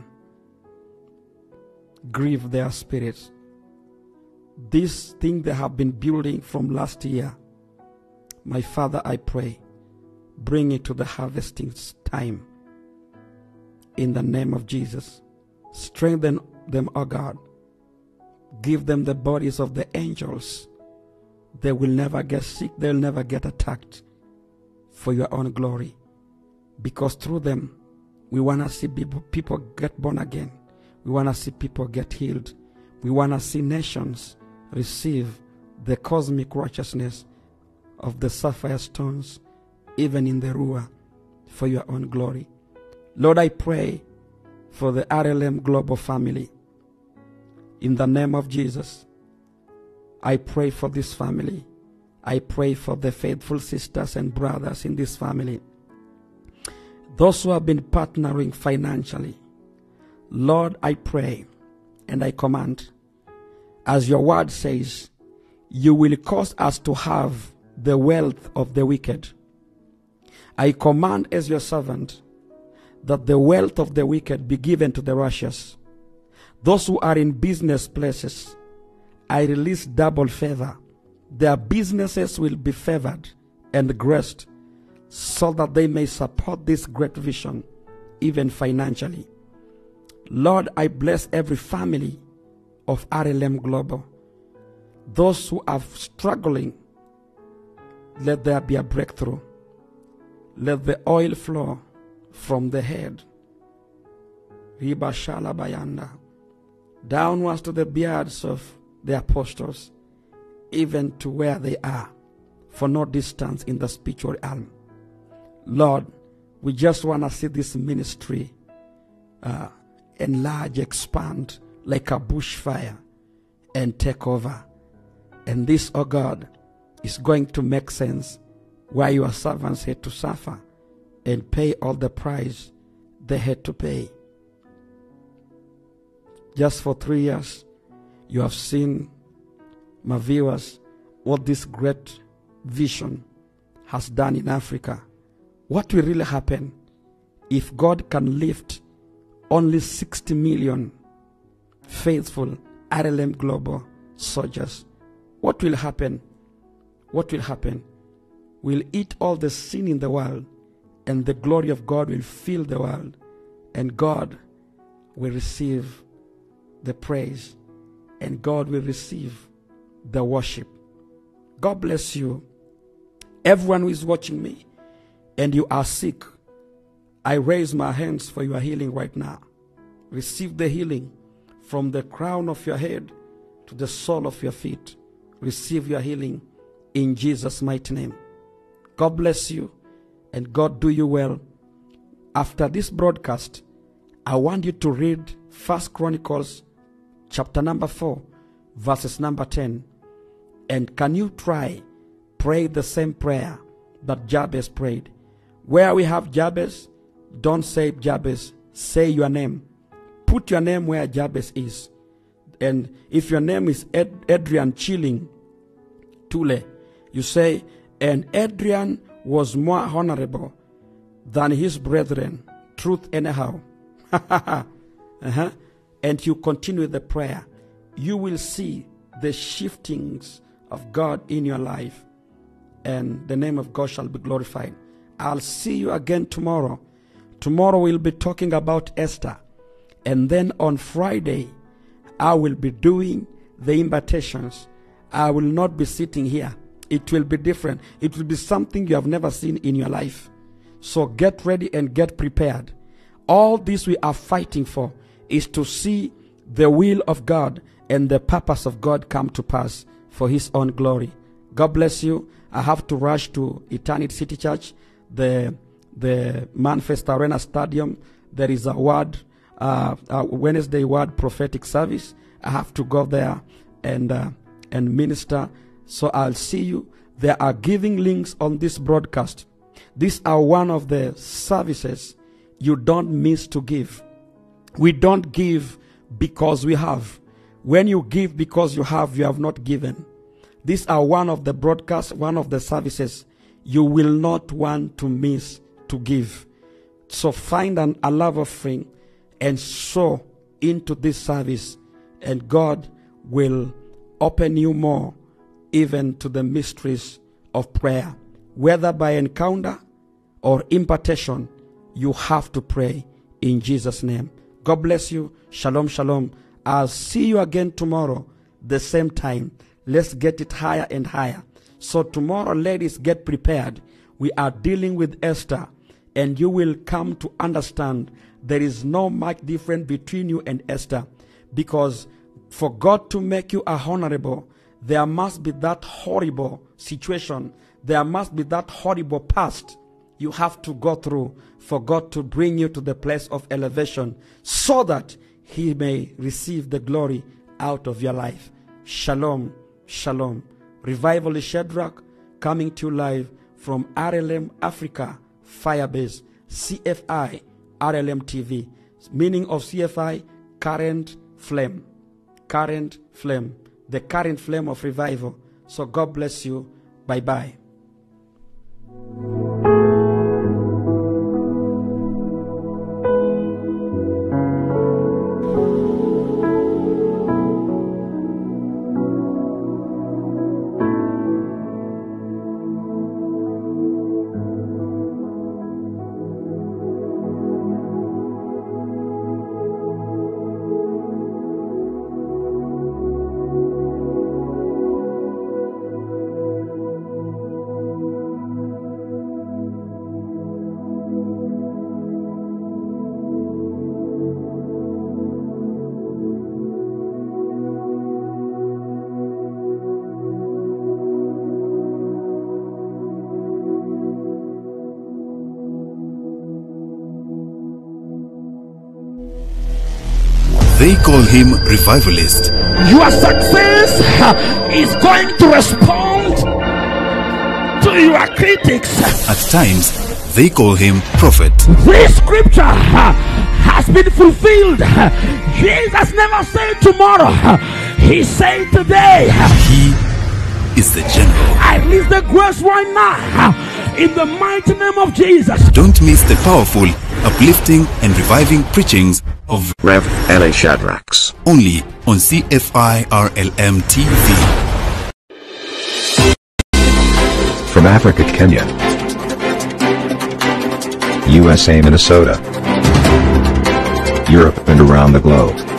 grieve their spirits. This thing they have been building from last year, my Father, I pray, bring it to the harvesting time. In the name of Jesus, strengthen them, O God. Give them the bodies of the angels. They will never get sick. They'll never get attacked, for your own glory. Because through them, we want to see people get born again. We want to see people get healed. We want to see nations receive the cosmic righteousness of the sapphire stones, even in the Ruah, for your own glory. Lord, I pray for the RLM Global family. In the name of Jesus, I pray for this family. I pray for the faithful sisters and brothers in this family. Those who have been partnering financially. Lord, I pray and I command, as your word says, you will cause us to have the wealth of the wicked. I command as your servant that the wealth of the wicked be given to the righteous. Those who are in business places, I release double favor. Their businesses will be favored and graced so that they may support this great vision, even financially. Lord, I bless every family of RLM Global. Those who are struggling, let there be a breakthrough. Let the oil flow from the head, downwards to the beards of the apostles, even to where they are, for no distance in the spiritual realm. Lord, we just want to see this ministry enlarge, expand like a bushfire and take over. And this, oh God, is going to make sense where your servants had to suffer and pay all the price they had to pay. Just for 3 years, you have seen, my viewers, what this great vision has done in Africa. What will really happen if God can lift only 60 million faithful RLM Global soldiers? What will happen? What will happen? We'll eat all the sin in the world, and the glory of God will fill the world, and God will receive the praise, and God will receive the worship. God bless you. Everyone who is watching me and you are sick, I raise my hands for your healing right now. Receive the healing from the crown of your head to the sole of your feet. Receive your healing in Jesus' mighty name. God bless you and God do you well. After this broadcast, I want you to read 1 Chronicles chapter number 4, verses number 10. And can you pray the same prayer that Jabez prayed? Where we have Jabez, don't say Jabez, say your name. Put your name where Jabez is. And if your name is Adrian Chilling Tule, you say, and Adrian was more honorable than his brethren. Truth anyhow. And you continue the prayer. You will see the shiftings of God in your life, and the name of God shall be glorified. I'll see you again tomorrow. Tomorrow we'll be talking about Esther, and then on Friday I will be doing the invitations. I will not be sitting here. It will be different. It will be something you have never seen in your life. So get ready and get prepared. All this we are fighting for is to see the will of God and the purpose of God come to pass for His own glory. God bless you. I have to rush to Eternity City Church, the Manifest Arena Stadium. There is a word, Wednesday word prophetic service. I have to go there and minister So I'll see you. There are giving links on this broadcast. These are one of the services you don't miss to give. We don't give because we have. When you give because you have not given. These are one of the broadcasts, one of the services you will not want to miss to give. So find a love offering and sow into this service, and God will open you more even to the mysteries of prayer. Whether by encounter or impartation, you have to pray in Jesus' name. God bless you. Shalom, shalom. I'll see you again tomorrow, the same time. Let's get it higher and higher. So tomorrow, ladies, get prepared. We are dealing with Esther, and you will come to understand there is no much difference between you and Esther, because for God to make you a honorable, there must be that horrible situation. There must be that horrible past you have to go through for God to bring you to the place of elevation, so that He may receive the glory out of your life. Shalom, shalom. Revival is Shadrack, coming to you live from RLM Africa Firebase, CFI RLM TV. Meaning of CFI, current flame. Current flame. The current flame of revival. So God bless you. Bye-bye. They call him revivalist. Your success is going to respond to your critics. At times, they call him prophet. This scripture has been fulfilled. Jesus never said tomorrow. He said today. He is the general. I release the grace right now in the mighty name of Jesus. Don't miss the powerful, uplifting and reviving preachings of Rev. L.A. Shadracks. only on CFI RLM TV. From Africa, Kenya, USA, Minnesota, Europe, and around the globe.